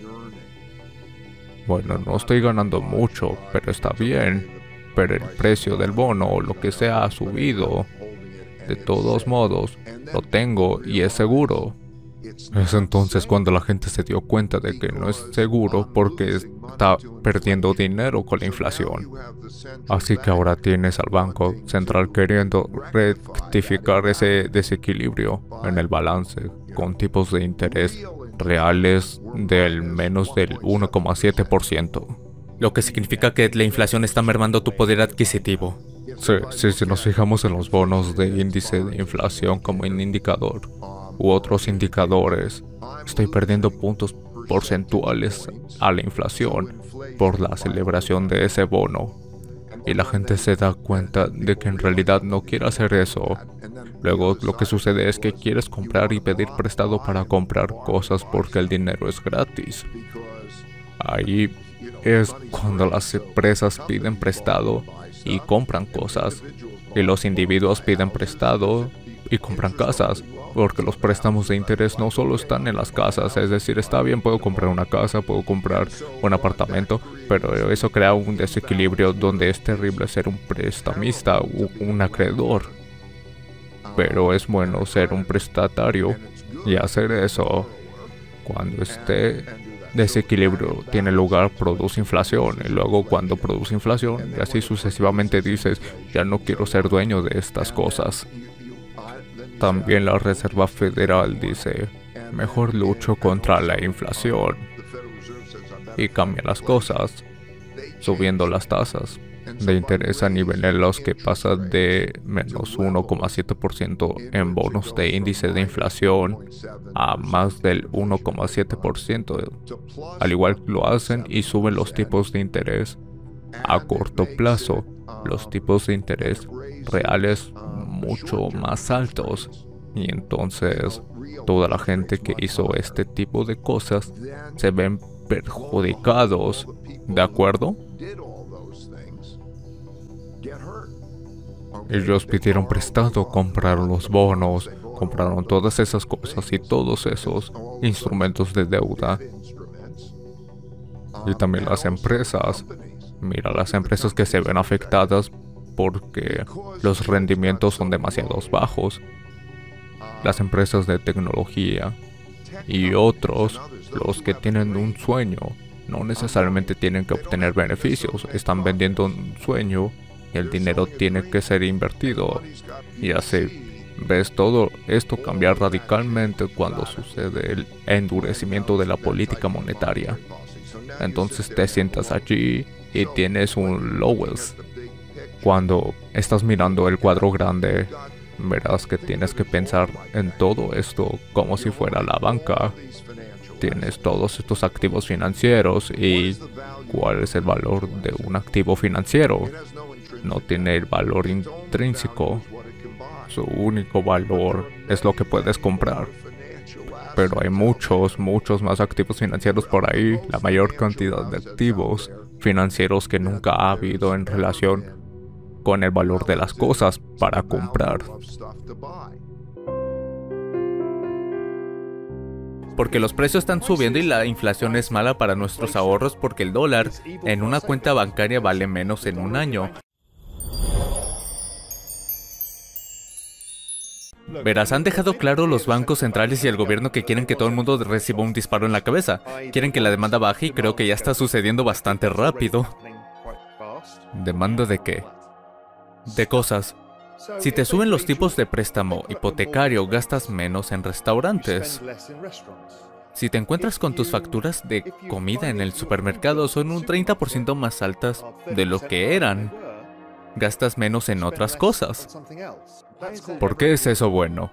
Bueno, no estoy ganando mucho, pero está bien. Pero el precio del bono o lo que sea ha subido. De todos modos, lo tengo y es seguro. Es entonces cuando la gente se dio cuenta de que no es seguro porque está perdiendo dinero con la inflación. Así que ahora tienes al Banco Central queriendo rectificar ese desequilibrio en el balance con tipos de interés reales del menos del 1,7%. Lo que significa que la inflación está mermando tu poder adquisitivo. Sí, si nos fijamos en los bonos de índice de inflación como un indicador u otros indicadores, estoy perdiendo puntos porcentuales a la inflación por la celebración de ese bono. Y la gente se da cuenta de que en realidad no quiere hacer eso. Luego lo que sucede es que quieres comprar y pedir prestado para comprar cosas porque el dinero es gratis. Ahí es cuando las empresas piden prestado y compran cosas, y los individuos piden prestado y compran casas, porque los préstamos de interés no solo están en las casas, es decir, está bien, puedo comprar una casa, puedo comprar un apartamento, pero eso crea un desequilibrio donde es terrible ser un prestamista o un acreedor. Pero es bueno ser un prestatario y hacer eso cuando esté desequilibrio tiene lugar, produce inflación, y luego cuando produce inflación, y así sucesivamente dices, ya no quiero ser dueño de estas cosas. También la Reserva Federal dice, mejor lucho contra la inflación, y cambia las cosas, subiendo las tasas de interés a niveles en los que pasa de menos 1,7% en bonos de índice de inflación a más del 1,7%. Al igual que lo hacen y suben los tipos de interés a corto plazo, los tipos de interés reales mucho más altos. Y entonces toda la gente que hizo este tipo de cosas se ven perjudicados, ¿de acuerdo? Ellos pidieron prestado, compraron los bonos, compraron todas esas cosas y todos esos instrumentos de deuda. Y también las empresas. Mira, las empresas que se ven afectadas porque los rendimientos son demasiado bajos. Las empresas de tecnología y otros, los que tienen un sueño, no necesariamente tienen que obtener beneficios, están vendiendo un sueño. El dinero tiene que ser invertido. Y así, ves todo esto cambiar radicalmente cuando sucede el endurecimiento de la política monetaria. Entonces te sientas allí y tienes un Lowell's. Cuando estás mirando el cuadro grande, verás que tienes que pensar en todo esto como si fuera la banca. Tienes todos estos activos financieros y ¿cuál es el valor de un activo financiero? No tiene el valor intrínseco. Su único valor es lo que puedes comprar. Pero hay muchos más activos financieros por ahí. La mayor cantidad de activos financieros que nunca ha habido en relación con el valor de las cosas para comprar. Porque los precios están subiendo y la inflación es mala para nuestros ahorros porque el dólar en una cuenta bancaria vale menos en un año. Verás, han dejado claro los bancos centrales y el gobierno que quieren que todo el mundo reciba un disparo en la cabeza. Quieren que la demanda baje y creo que ya está sucediendo bastante rápido. ¿Demanda de qué? De cosas. Si te suben los tipos de préstamo hipotecario, gastas menos en restaurantes. Si te encuentras con tus facturas de comida en el supermercado, son un 30% más altas de lo que eran. Gastas menos en otras cosas. ¿Por qué es eso bueno?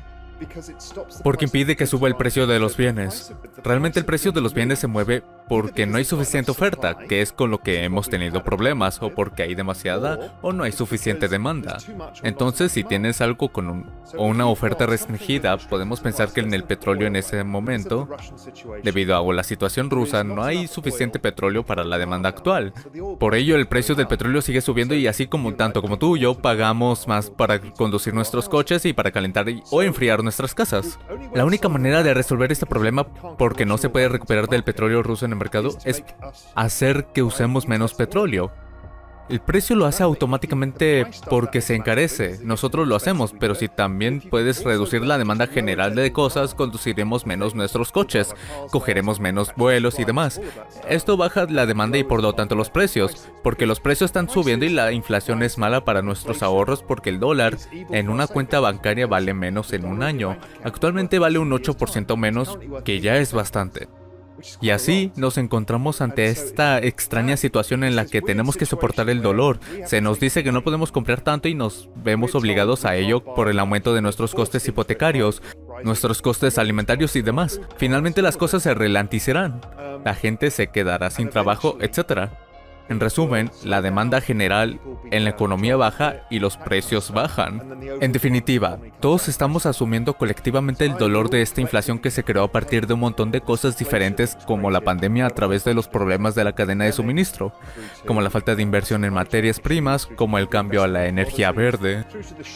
Porque impide que suba el precio de los bienes. Realmente el precio de los bienes se mueve porque no hay suficiente oferta, que es con lo que hemos tenido problemas, o porque hay demasiada o no hay suficiente demanda. Entonces, si tienes algo con una oferta restringida, podemos pensar que en el petróleo en ese momento, debido a la situación rusa, no hay suficiente petróleo para la demanda actual. Por ello, el precio del petróleo sigue subiendo y así como tanto como tú y yo pagamos más para conducir nuestros coches y para calentar o enfriar nuestras casas. La única manera de resolver este problema, porque no se puede recuperar del petróleo ruso en el mercado, es hacer que usemos menos petróleo. El precio lo hace automáticamente porque se encarece. Nosotros lo hacemos, pero si también puedes reducir la demanda general de cosas, conduciremos menos nuestros coches, cogeremos menos vuelos y demás. Esto baja la demanda y por lo tanto los precios, porque los precios están subiendo y la inflación es mala para nuestros ahorros porque el dólar en una cuenta bancaria vale menos en un año. Actualmente vale un 8% menos, que ya es bastante. Y así nos encontramos ante esta extraña situación en la que tenemos que soportar el dolor. Se nos dice que no podemos comprar tanto y nos vemos obligados a ello por el aumento de nuestros costes hipotecarios, nuestros costes alimentarios y demás. Finalmente las cosas se ralentizarán, la gente se quedará sin trabajo, etc. En resumen, la demanda general en la economía baja y los precios bajan. En definitiva, todos estamos asumiendo colectivamente el dolor de esta inflación que se creó a partir de un montón de cosas diferentes como la pandemia a través de los problemas de la cadena de suministro, como la falta de inversión en materias primas, como el cambio a la energía verde.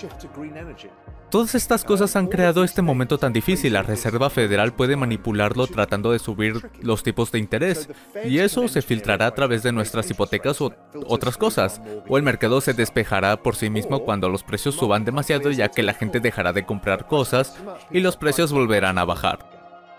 Todas estas cosas han creado este momento tan difícil. La Reserva Federal puede manipularlo tratando de subir los tipos de interés, y eso se filtrará a través de nuestras hipotecas o otras cosas, o el mercado se despejará por sí mismo cuando los precios suban demasiado, ya que la gente dejará de comprar cosas y los precios volverán a bajar.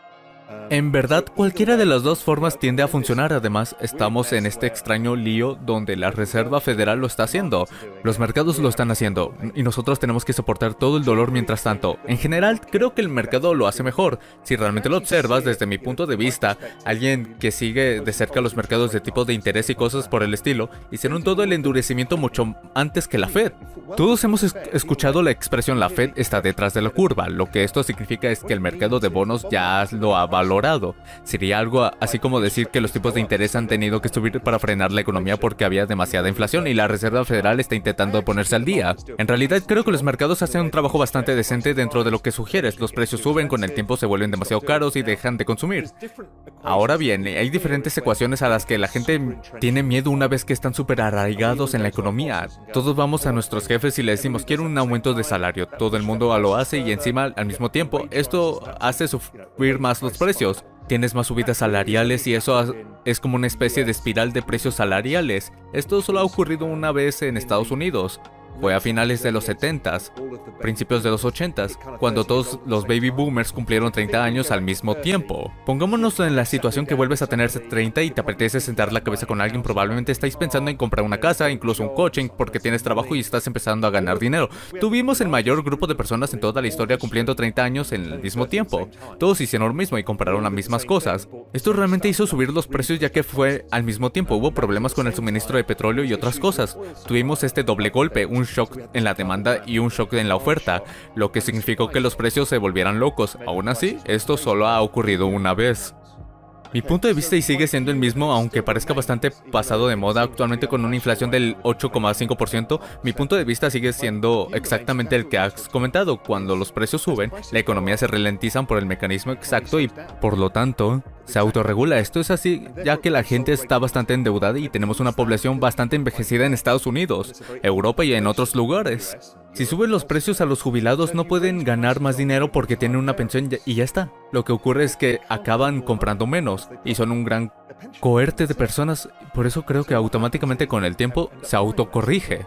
En verdad, cualquiera de las dos formas tiende a funcionar. Además, estamos en este extraño lío donde la Reserva Federal lo está haciendo, los mercados lo están haciendo, y nosotros tenemos que soportar todo el dolor mientras tanto. En general, creo que el mercado lo hace mejor. Si realmente lo observas desde mi punto de vista, alguien que sigue de cerca los mercados de tipo de interés y cosas por el estilo, hicieron todo el endurecimiento mucho antes que la Fed. Todos hemos escuchado la expresión "la Fed está detrás de la curva". Lo que esto significa es que el mercado de bonos ya lo ha valorado. Sería algo así como decir que los tipos de interés han tenido que subir para frenar la economía porque había demasiada inflación y la Reserva Federal está intentando ponerse al día. En realidad creo que los mercados hacen un trabajo bastante decente dentro de lo que sugieres. Los precios suben, con el tiempo se vuelven demasiado caros y dejan de consumir. Ahora bien, hay diferentes ecuaciones a las que la gente tiene miedo una vez que están súper arraigados en la economía. Todos vamos a nuestros jefes y le decimos quiero un aumento de salario. Todo el mundo lo hace y encima al mismo tiempo esto hace subir más los precios. Tienes más subidas salariales y eso es como una especie de espiral de precios salariales. Esto solo ha ocurrido una vez en Estados Unidos. Fue a finales de los 70s, principios de los 80s, cuando todos los baby boomers cumplieron 30 años al mismo tiempo. Pongámonos en la situación que vuelves a tener 30 y te apetece sentar la cabeza con alguien. Probablemente estáis pensando en comprar una casa, incluso un coche, porque tienes trabajo y estás empezando a ganar dinero. Tuvimos el mayor grupo de personas en toda la historia cumpliendo 30 años en el mismo tiempo. Todos hicieron lo mismo y compraron las mismas cosas. Esto realmente hizo subir los precios ya que fue al mismo tiempo. Hubo problemas con el suministro de petróleo y otras cosas. Tuvimos este doble golpe, un shock en la demanda y un shock en la oferta, lo que significó que los precios se volvieran locos. Aún así, esto solo ha ocurrido una vez. Mi punto de vista y sigue siendo el mismo, aunque parezca bastante pasado de moda actualmente con una inflación del 8,5%, mi punto de vista sigue siendo exactamente el que has comentado. Cuando los precios suben, la economía se ralentiza por el mecanismo exacto y, por lo tanto, se autorregula. Esto es así ya que la gente está bastante endeudada y tenemos una población bastante envejecida en Estados Unidos, Europa y en otros lugares. Si suben los precios a los jubilados no pueden ganar más dinero porque tienen una pensión y ya está. Lo que ocurre es que acaban comprando menos y son un gran cohorte de personas. Por eso creo que automáticamente con el tiempo se autocorrige.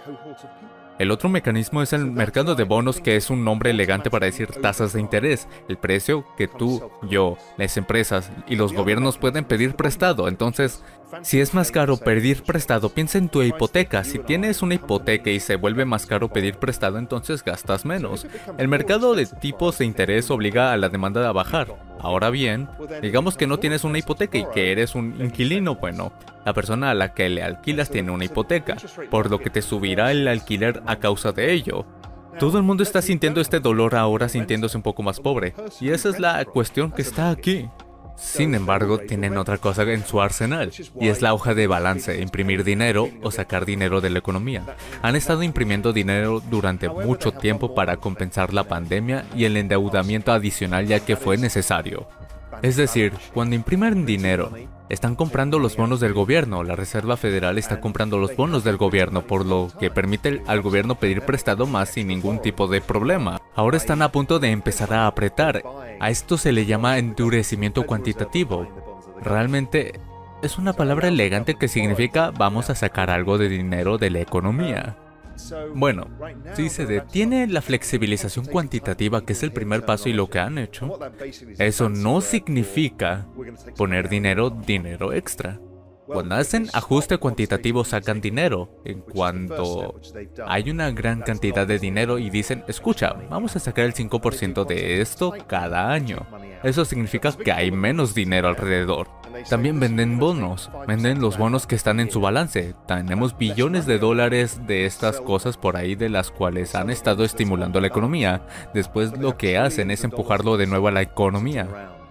El otro mecanismo es el mercado de bonos, que es un nombre elegante para decir tasas de interés, el precio que tú, yo, las empresas y los gobiernos pueden pedir prestado. Entonces, si es más caro pedir prestado, piensa en tu hipoteca. Si tienes una hipoteca y se vuelve más caro pedir prestado, entonces gastas menos. El mercado de tipos de interés obliga a la demanda a bajar. Ahora bien, digamos que no tienes una hipoteca y que eres un inquilino. Bueno, la persona a la que le alquilas tiene una hipoteca, por lo que te subirá el alquiler a causa de ello. Todo el mundo está sintiendo este dolor ahora, sintiéndose un poco más pobre, y esa es la cuestión que está aquí. Sin embargo, tienen otra cosa en su arsenal, y es la hoja de balance, imprimir dinero o sacar dinero de la economía. Han estado imprimiendo dinero durante mucho tiempo para compensar la pandemia y el endeudamiento adicional ya que fue necesario. Es decir, cuando imprimen dinero, están comprando los bonos del gobierno. La Reserva Federal está comprando los bonos del gobierno, por lo que permite al gobierno pedir prestado más sin ningún tipo de problema. Ahora están a punto de empezar a apretar. A esto se le llama endurecimiento cuantitativo. Realmente es una palabra elegante que significa vamos a sacar algo de dinero de la economía. Bueno, si se detiene la flexibilización cuantitativa, que es el primer paso y lo que han hecho, eso no significa poner dinero extra. Cuando hacen ajuste cuantitativo sacan dinero. En cuanto hay una gran cantidad de dinero y dicen, escucha, vamos a sacar el 5% de esto cada año. Eso significa que hay menos dinero alrededor. También venden bonos, venden los bonos que están en su balance. Tenemos billones de dólares de estas cosas por ahí de las cuales han estado estimulando la economía. Después lo que hacen es empujarlo de nuevo a la economía.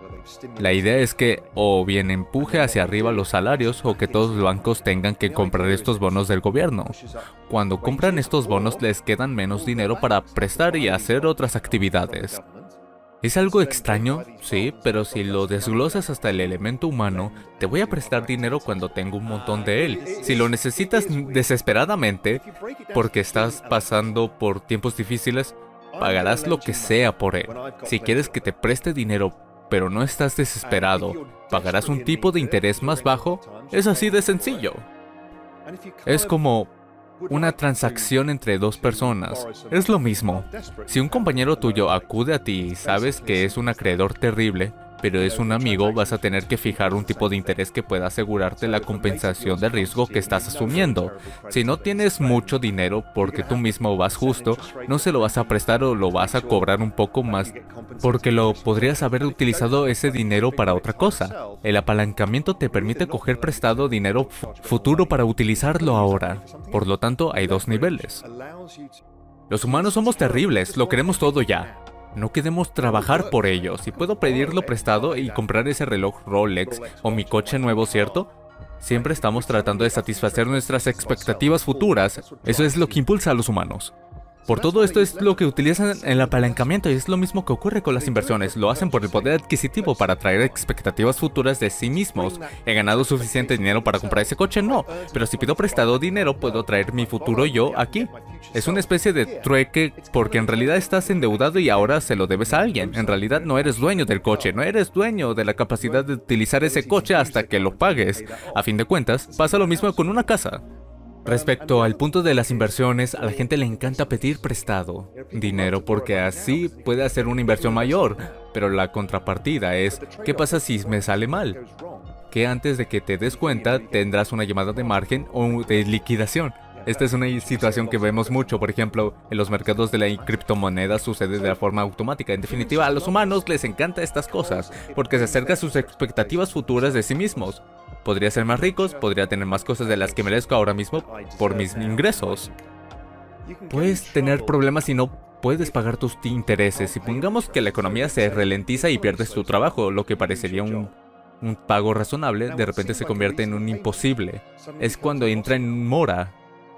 La idea es que o bien empuje hacia arriba los salarios o que todos los bancos tengan que comprar estos bonos del gobierno. Cuando compran estos bonos les quedan menos dinero para prestar y hacer otras actividades. Es algo extraño, sí, pero si lo desglosas hasta el elemento humano, te voy a prestar dinero cuando tengo un montón de él. Si lo necesitas desesperadamente, porque estás pasando por tiempos difíciles, pagarás lo que sea por él. Si quieres que te preste dinero, pero no estás desesperado, pagarás un tipo de interés más bajo. Es así de sencillo. Es como una transacción entre dos personas. Es lo mismo. Si un compañero tuyo acude a ti y sabes que es un acreedor terrible, pero es un amigo, vas a tener que fijar un tipo de interés que pueda asegurarte la compensación del riesgo que estás asumiendo. Si no tienes mucho dinero porque tú mismo vas justo, no se lo vas a prestar o lo vas a cobrar un poco más porque lo podrías haber utilizado ese dinero para otra cosa. El apalancamiento te permite coger prestado dinero futuro para utilizarlo ahora. Por lo tanto, hay dos niveles. Los humanos somos terribles, lo queremos todo ya. No queremos trabajar por ello. Si puedo pedirlo prestado y comprar ese reloj Rolex o mi coche nuevo, ¿cierto? Siempre estamos tratando de satisfacer nuestras expectativas futuras. Eso es lo que impulsa a los humanos. Por todo esto es lo que utilizan el apalancamiento y es lo mismo que ocurre con las inversiones. Lo hacen por el poder adquisitivo para atraer expectativas futuras de sí mismos. ¿He ganado suficiente dinero para comprar ese coche? No. Pero si pido prestado dinero, puedo traer mi futuro yo aquí. Es una especie de trueque porque en realidad estás endeudado y ahora se lo debes a alguien. En realidad no eres dueño del coche, no eres dueño de la capacidad de utilizar ese coche hasta que lo pagues. A fin de cuentas, pasa lo mismo con una casa. Respecto al punto de las inversiones, a la gente le encanta pedir prestado dinero porque así puede hacer una inversión mayor, pero la contrapartida es, ¿qué pasa si me sale mal? Que antes de que te des cuenta tendrás una llamada de margen o de liquidación. Esta es una situación que vemos mucho, por ejemplo, en los mercados de la criptomoneda sucede de la forma automática. En definitiva, a los humanos les encanta estas cosas, porque se acerca a sus expectativas futuras de sí mismos. Podría ser más ricos, podría tener más cosas de las que merezco ahora mismo por mis ingresos. Puedes tener problemas si no puedes pagar tus intereses. Si pongamos que la economía se ralentiza y pierdes tu trabajo, lo que parecería un pago razonable, de repente se convierte en un imposible. Es cuando entra en mora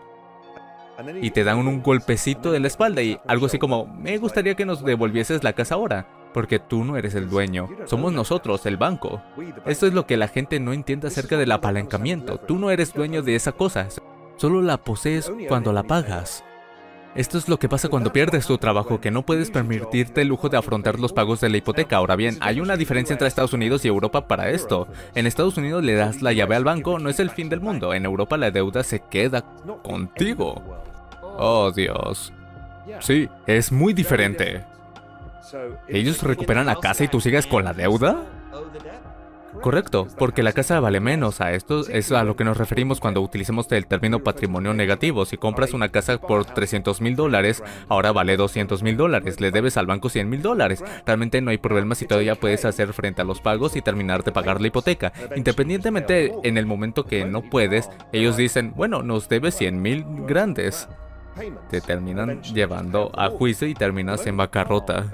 y te dan un golpecito de la espalda y algo así como, me gustaría que nos devolvieses la casa ahora, porque tú no eres el dueño, somos nosotros, el banco. Esto es lo que la gente no entiende acerca del apalancamiento. Tú no eres dueño de esa cosa, solo la posees cuando la pagas. Esto es lo que pasa cuando pierdes tu trabajo, que no puedes permitirte el lujo de afrontar los pagos de la hipoteca. Ahora bien, hay una diferencia entre Estados Unidos y Europa para esto. En Estados Unidos le das la llave al banco, no es el fin del mundo. En Europa la deuda se queda contigo. Oh, Dios. Sí, es muy diferente. ¿Ellos recuperan la casa y tú sigues con la deuda? Correcto, porque la casa vale menos. A esto es a lo que nos referimos cuando utilizamos el término patrimonio negativo. Si compras una casa por $300,000, ahora vale $200,000. Le debes al banco $100,000. Realmente no hay problema si todavía puedes hacer frente a los pagos y terminar de pagar la hipoteca. Independientemente, en el momento que no puedes, ellos dicen, bueno, nos debes 100,000 grandes. Te terminan llevando a juicio y terminas en bancarrota.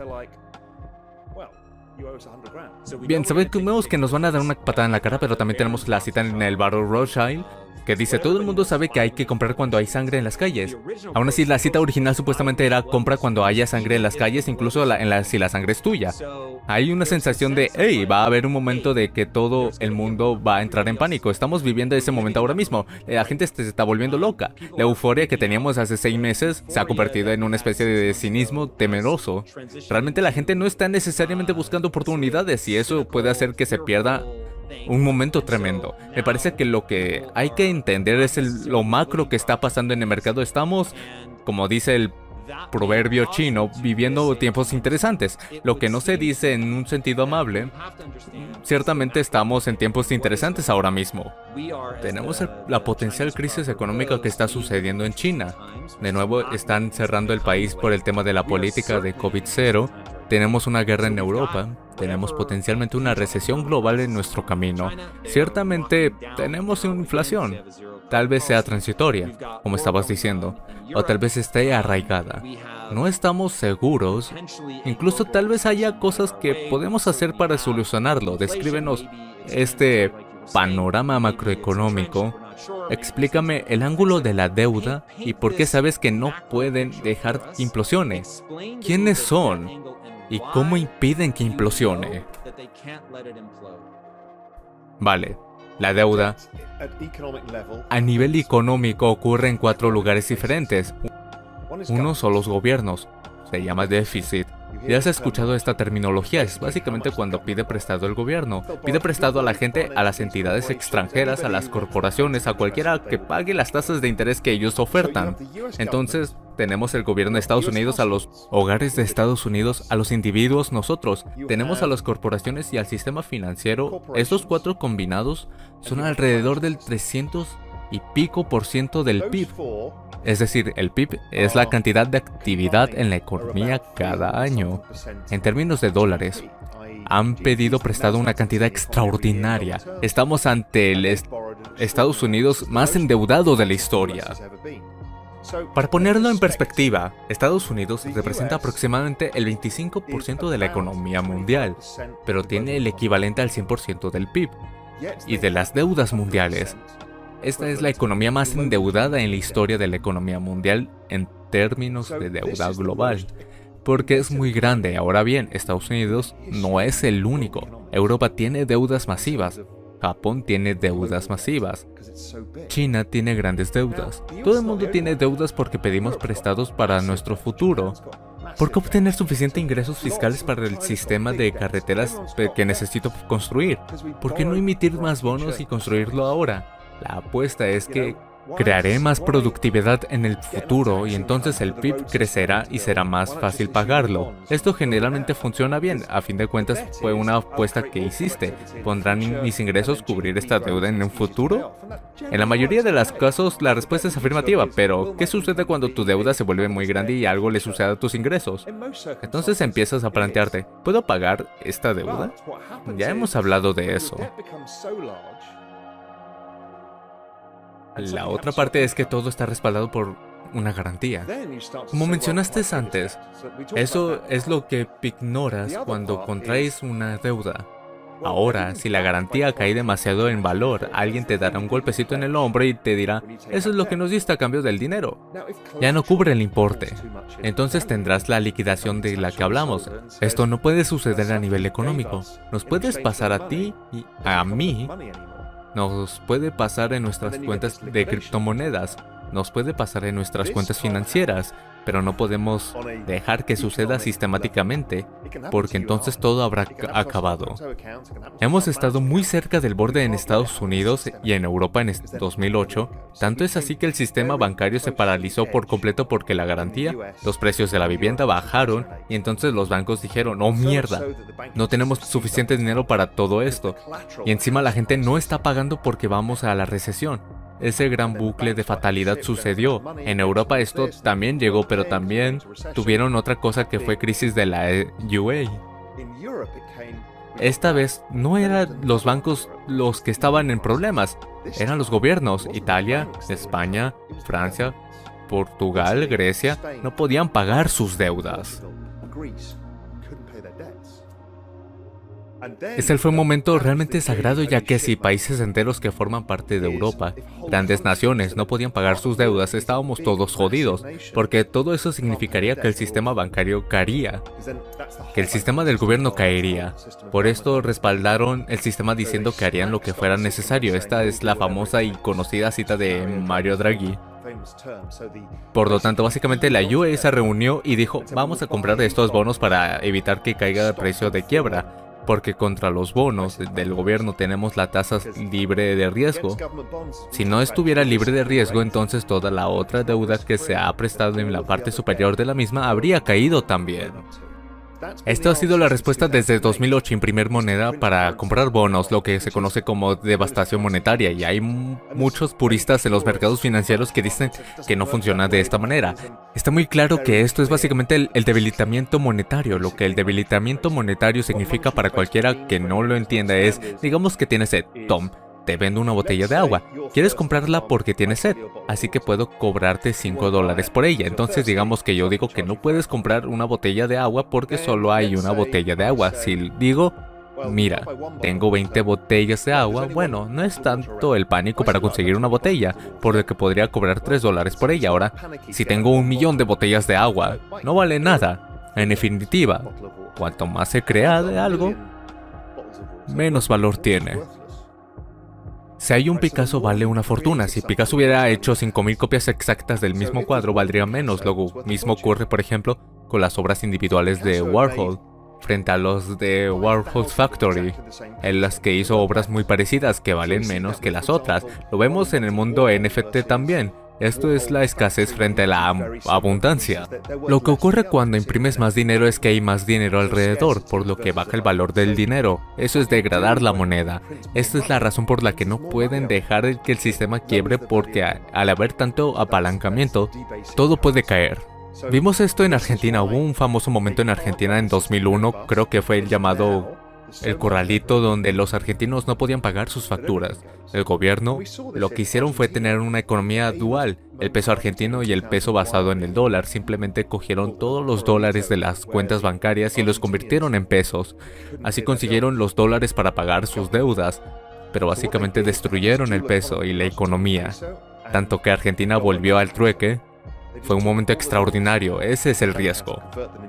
Bien, sabemos que nos van a dar una patada en la cara, pero también tenemos la cita en el Battle Rothschild que dice, todo el mundo sabe que hay que comprar cuando hay sangre en las calles. Aún así, la cita original supuestamente era compra cuando haya sangre en las calles, incluso si la sangre es tuya. Hay una sensación de, hey, va a haber un momento de que todo el mundo va a entrar en pánico. Estamos viviendo ese momento ahora mismo. La gente se está volviendo loca. La euforia que teníamos hace 6 meses se ha convertido en una especie de cinismo temeroso. Realmente la gente no está necesariamente buscando oportunidades y eso puede hacer que se pierda un momento tremendo. Me parece que lo que hay que entender es lo macro que está pasando en el mercado. Estamos, como dice el proverbio chino, viviendo tiempos interesantes. Lo que no se dice en un sentido amable, ciertamente estamos en tiempos interesantes ahora mismo. Tenemos la potencial crisis económica que está sucediendo en China. De nuevo, están cerrando el país por el tema de la política de COVID-0. Tenemos una guerra en Europa. Tenemos potencialmente una recesión global en nuestro camino. Ciertamente tenemos inflación. Tal vez sea transitoria, como estabas diciendo, o tal vez esté arraigada. No estamos seguros. Incluso tal vez haya cosas que podemos hacer para solucionarlo. Descríbenos este panorama macroeconómico. Explícame el ángulo de la deuda y por qué sabes que no pueden dejar que implosione. ¿Quiénes son? ¿Y cómo impiden que implosione? Vale, la deuda a nivel económico ocurre en 4 lugares diferentes. Uno son los gobiernos, se llama déficit. Ya has escuchado esta terminología, es básicamente cuando pide prestado el gobierno. Pide prestado a la gente, a las entidades extranjeras, a las corporaciones, a cualquiera que pague las tasas de interés que ellos ofertan. Entonces, tenemos el gobierno de Estados Unidos, a los hogares de Estados Unidos, a los individuos, nosotros. Tenemos a las corporaciones y al sistema financiero. Estos cuatro combinados son alrededor del 300 y pico % del PIB. Es decir, el PIB es la cantidad de actividad en la economía cada año. En términos de dólares, han pedido prestado una cantidad extraordinaria. Estamos ante el Estados Unidos más endeudado de la historia. Para ponerlo en perspectiva, Estados Unidos representa aproximadamente el 25% de la economía mundial, pero tiene el equivalente al 100% del PIB y de las deudas mundiales. Esta es la economía más endeudada en la historia de la economía mundial en términos de deuda global, porque es muy grande. Ahora bien, Estados Unidos no es el único. Europa tiene deudas masivas. Japón tiene deudas masivas. China tiene grandes deudas. Todo el mundo tiene deudas porque pedimos prestados para nuestro futuro. ¿Por qué obtener suficientes ingresos fiscales para el sistema de carreteras que necesito construir? ¿Por qué no emitir más bonos y construirlo ahora? La apuesta es que crearé más productividad en el futuro y entonces el PIB crecerá y será más fácil pagarlo. Esto generalmente funciona bien, a fin de cuentas fue una apuesta que hiciste. ¿Pondrán mis ingresos cubrir esta deuda en un futuro? En la mayoría de los casos la respuesta es afirmativa, pero ¿qué sucede cuando tu deuda se vuelve muy grande y algo le sucede a tus ingresos? Entonces empiezas a plantearte, ¿puedo pagar esta deuda? Ya hemos hablado de eso. La otra parte es que todo está respaldado por una garantía. Como mencionaste antes, eso es lo que ignoras cuando contraes una deuda. Ahora, si la garantía cae demasiado en valor, alguien te dará un golpecito en el hombro y te dirá, eso es lo que nos diste a cambio del dinero. Ya no cubre el importe. Entonces tendrás la liquidación de la que hablamos. Esto no puede suceder a nivel económico. Nos puedes pasar a ti y a mí. Nos puede pasar en nuestras cuentas de criptomonedas, nos puede pasar en nuestras cuentas financieras, pero no podemos dejar que suceda sistemáticamente, porque entonces todo habrá acabado. Hemos estado muy cerca del borde en Estados Unidos y en Europa en 2008, tanto es así que el sistema bancario se paralizó por completo porque la garantía, los precios de la vivienda bajaron y entonces los bancos dijeron, ¡oh mierda! No tenemos suficiente dinero para todo esto. Y encima la gente no está pagando porque vamos a la recesión. Ese gran bucle de fatalidad sucedió. En Europa esto también llegó, pero también tuvieron otra cosa que fue crisis de la UA. Esta vez no eran los bancos los que estaban en problemas, eran los gobiernos. Italia, España, Francia, Portugal, Grecia no podían pagar sus deudas. Ese fue un momento realmente sagrado, ya que si países enteros que forman parte de Europa, grandes naciones, no podían pagar sus deudas, estábamos todos jodidos, porque todo eso significaría que el sistema bancario caería, que el sistema del gobierno caería. Por esto respaldaron el sistema diciendo que harían lo que fuera necesario. Esta es la famosa y conocida cita de Mario Draghi. Por lo tanto, básicamente la UA se reunió y dijo, vamos a comprar estos bonos para evitar que caiga el precio de quiebra. Porque contra los bonos del gobierno tenemos la tasa libre de riesgo. Si no estuviera libre de riesgo, entonces toda la otra deuda que se ha prestado en la parte superior de la misma habría caído también. Esto ha sido la respuesta desde 2008, imprimir moneda para comprar bonos, lo que se conoce como devastación monetaria, y hay muchos puristas en los mercados financieros que dicen que no funciona de esta manera. Está muy claro que esto es básicamente el debilitamiento monetario. Lo que el debilitamiento monetario significa para cualquiera que no lo entienda es, digamos que tienes sed, Tom. Te vendo una botella de agua. Quieres comprarla porque tienes sed, así que puedo cobrarte $5 por ella. Entonces digamos que yo digo que no puedes comprar una botella de agua porque solo hay una botella de agua. Si digo, mira, tengo 20 botellas de agua, bueno, no es tanto el pánico para conseguir una botella, por lo que podría cobrar $3 por ella. Ahora, si tengo 1.000.000 de botellas de agua, no vale nada. En definitiva, cuanto más se crea de algo, menos valor tiene. Si hay un Picasso vale una fortuna. Si Picasso hubiera hecho 5.000 copias exactas del mismo cuadro, valdría menos. Lo mismo ocurre, por ejemplo, con las obras individuales de Warhol, frente a los de Warhol's Factory, en las que hizo obras muy parecidas que valen menos que las otras. Lo vemos en el mundo NFT también. Esto es la escasez frente a la abundancia. Lo que ocurre cuando imprimes más dinero es que hay más dinero alrededor, por lo que baja el valor del dinero. Eso es degradar la moneda. Esta es la razón por la que no pueden dejar que el sistema quiebre, porque al haber tanto apalancamiento, todo puede caer. Vimos esto en Argentina. Hubo un famoso momento en Argentina en 2001, creo que fue el llamado el corralito, donde los argentinos no podían pagar sus facturas. El gobierno lo que hicieron fue tener una economía dual, el peso argentino y el peso basado en el dólar. Simplemente cogieron todos los dólares de las cuentas bancarias y los convirtieron en pesos. Así consiguieron los dólares para pagar sus deudas, pero básicamente destruyeron el peso y la economía. Tanto que Argentina volvió al trueque. Fue un momento extraordinario. Ese es el riesgo.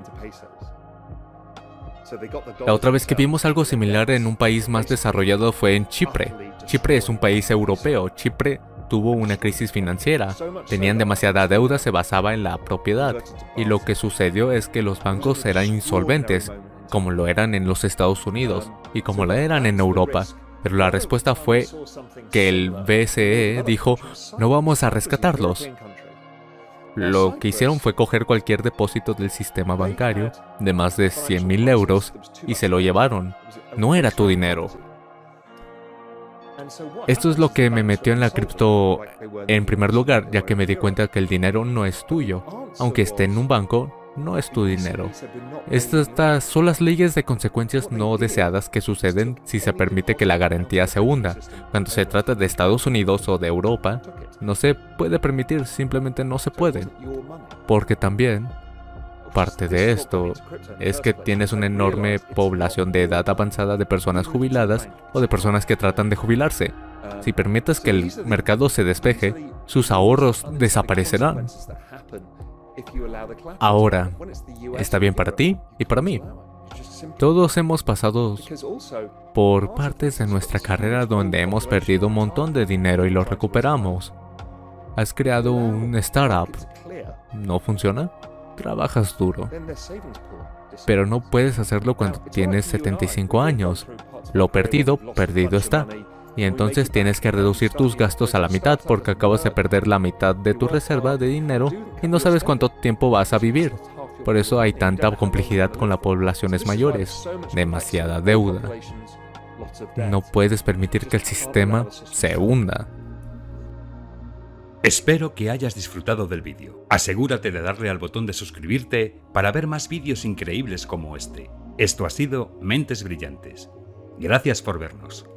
La otra vez que vimos algo similar en un país más desarrollado fue en Chipre. Chipre es un país europeo. Chipre tuvo una crisis financiera. Tenían demasiada deuda, se basaba en la propiedad. Y lo que sucedió es que los bancos eran insolventes, como lo eran en los Estados Unidos y como lo eran en Europa. Pero la respuesta fue que el BCE dijo: no vamos a rescatarlos. Lo que hicieron fue coger cualquier depósito del sistema bancario de más de 100.000 euros y se lo llevaron. No era tu dinero. Esto es lo que me metió en la cripto en primer lugar, ya que me di cuenta que el dinero no es tuyo. Aunque esté en un banco, no es tu dinero. Estas son las leyes de consecuencias no deseadas que suceden si se permite que la garantía se hunda. Cuando se trata de Estados Unidos o de Europa, no se puede permitir, simplemente no se puede. Porque también, parte de esto es que tienes una enorme población de edad avanzada de personas jubiladas o de personas que tratan de jubilarse. Si permites que el mercado se despeje, sus ahorros desaparecerán. Ahora, está bien para ti y para mí. Todos hemos pasado por partes de nuestra carrera donde hemos perdido un montón de dinero y lo recuperamos. Has creado un startup. ¿No funciona? Trabajas duro. Pero no puedes hacerlo cuando tienes 75 años. Lo perdido, perdido está. Y entonces tienes que reducir tus gastos a la mitad porque acabas de perder la mitad de tu reserva de dinero y no sabes cuánto tiempo vas a vivir. Por eso hay tanta complejidad con las poblaciones mayores, demasiada deuda. No puedes permitir que el sistema se hunda. Espero que hayas disfrutado del vídeo. Asegúrate de darle al botón de suscribirte para ver más vídeos increíbles como este. Esto ha sido Mentes Brillantes. Gracias por vernos.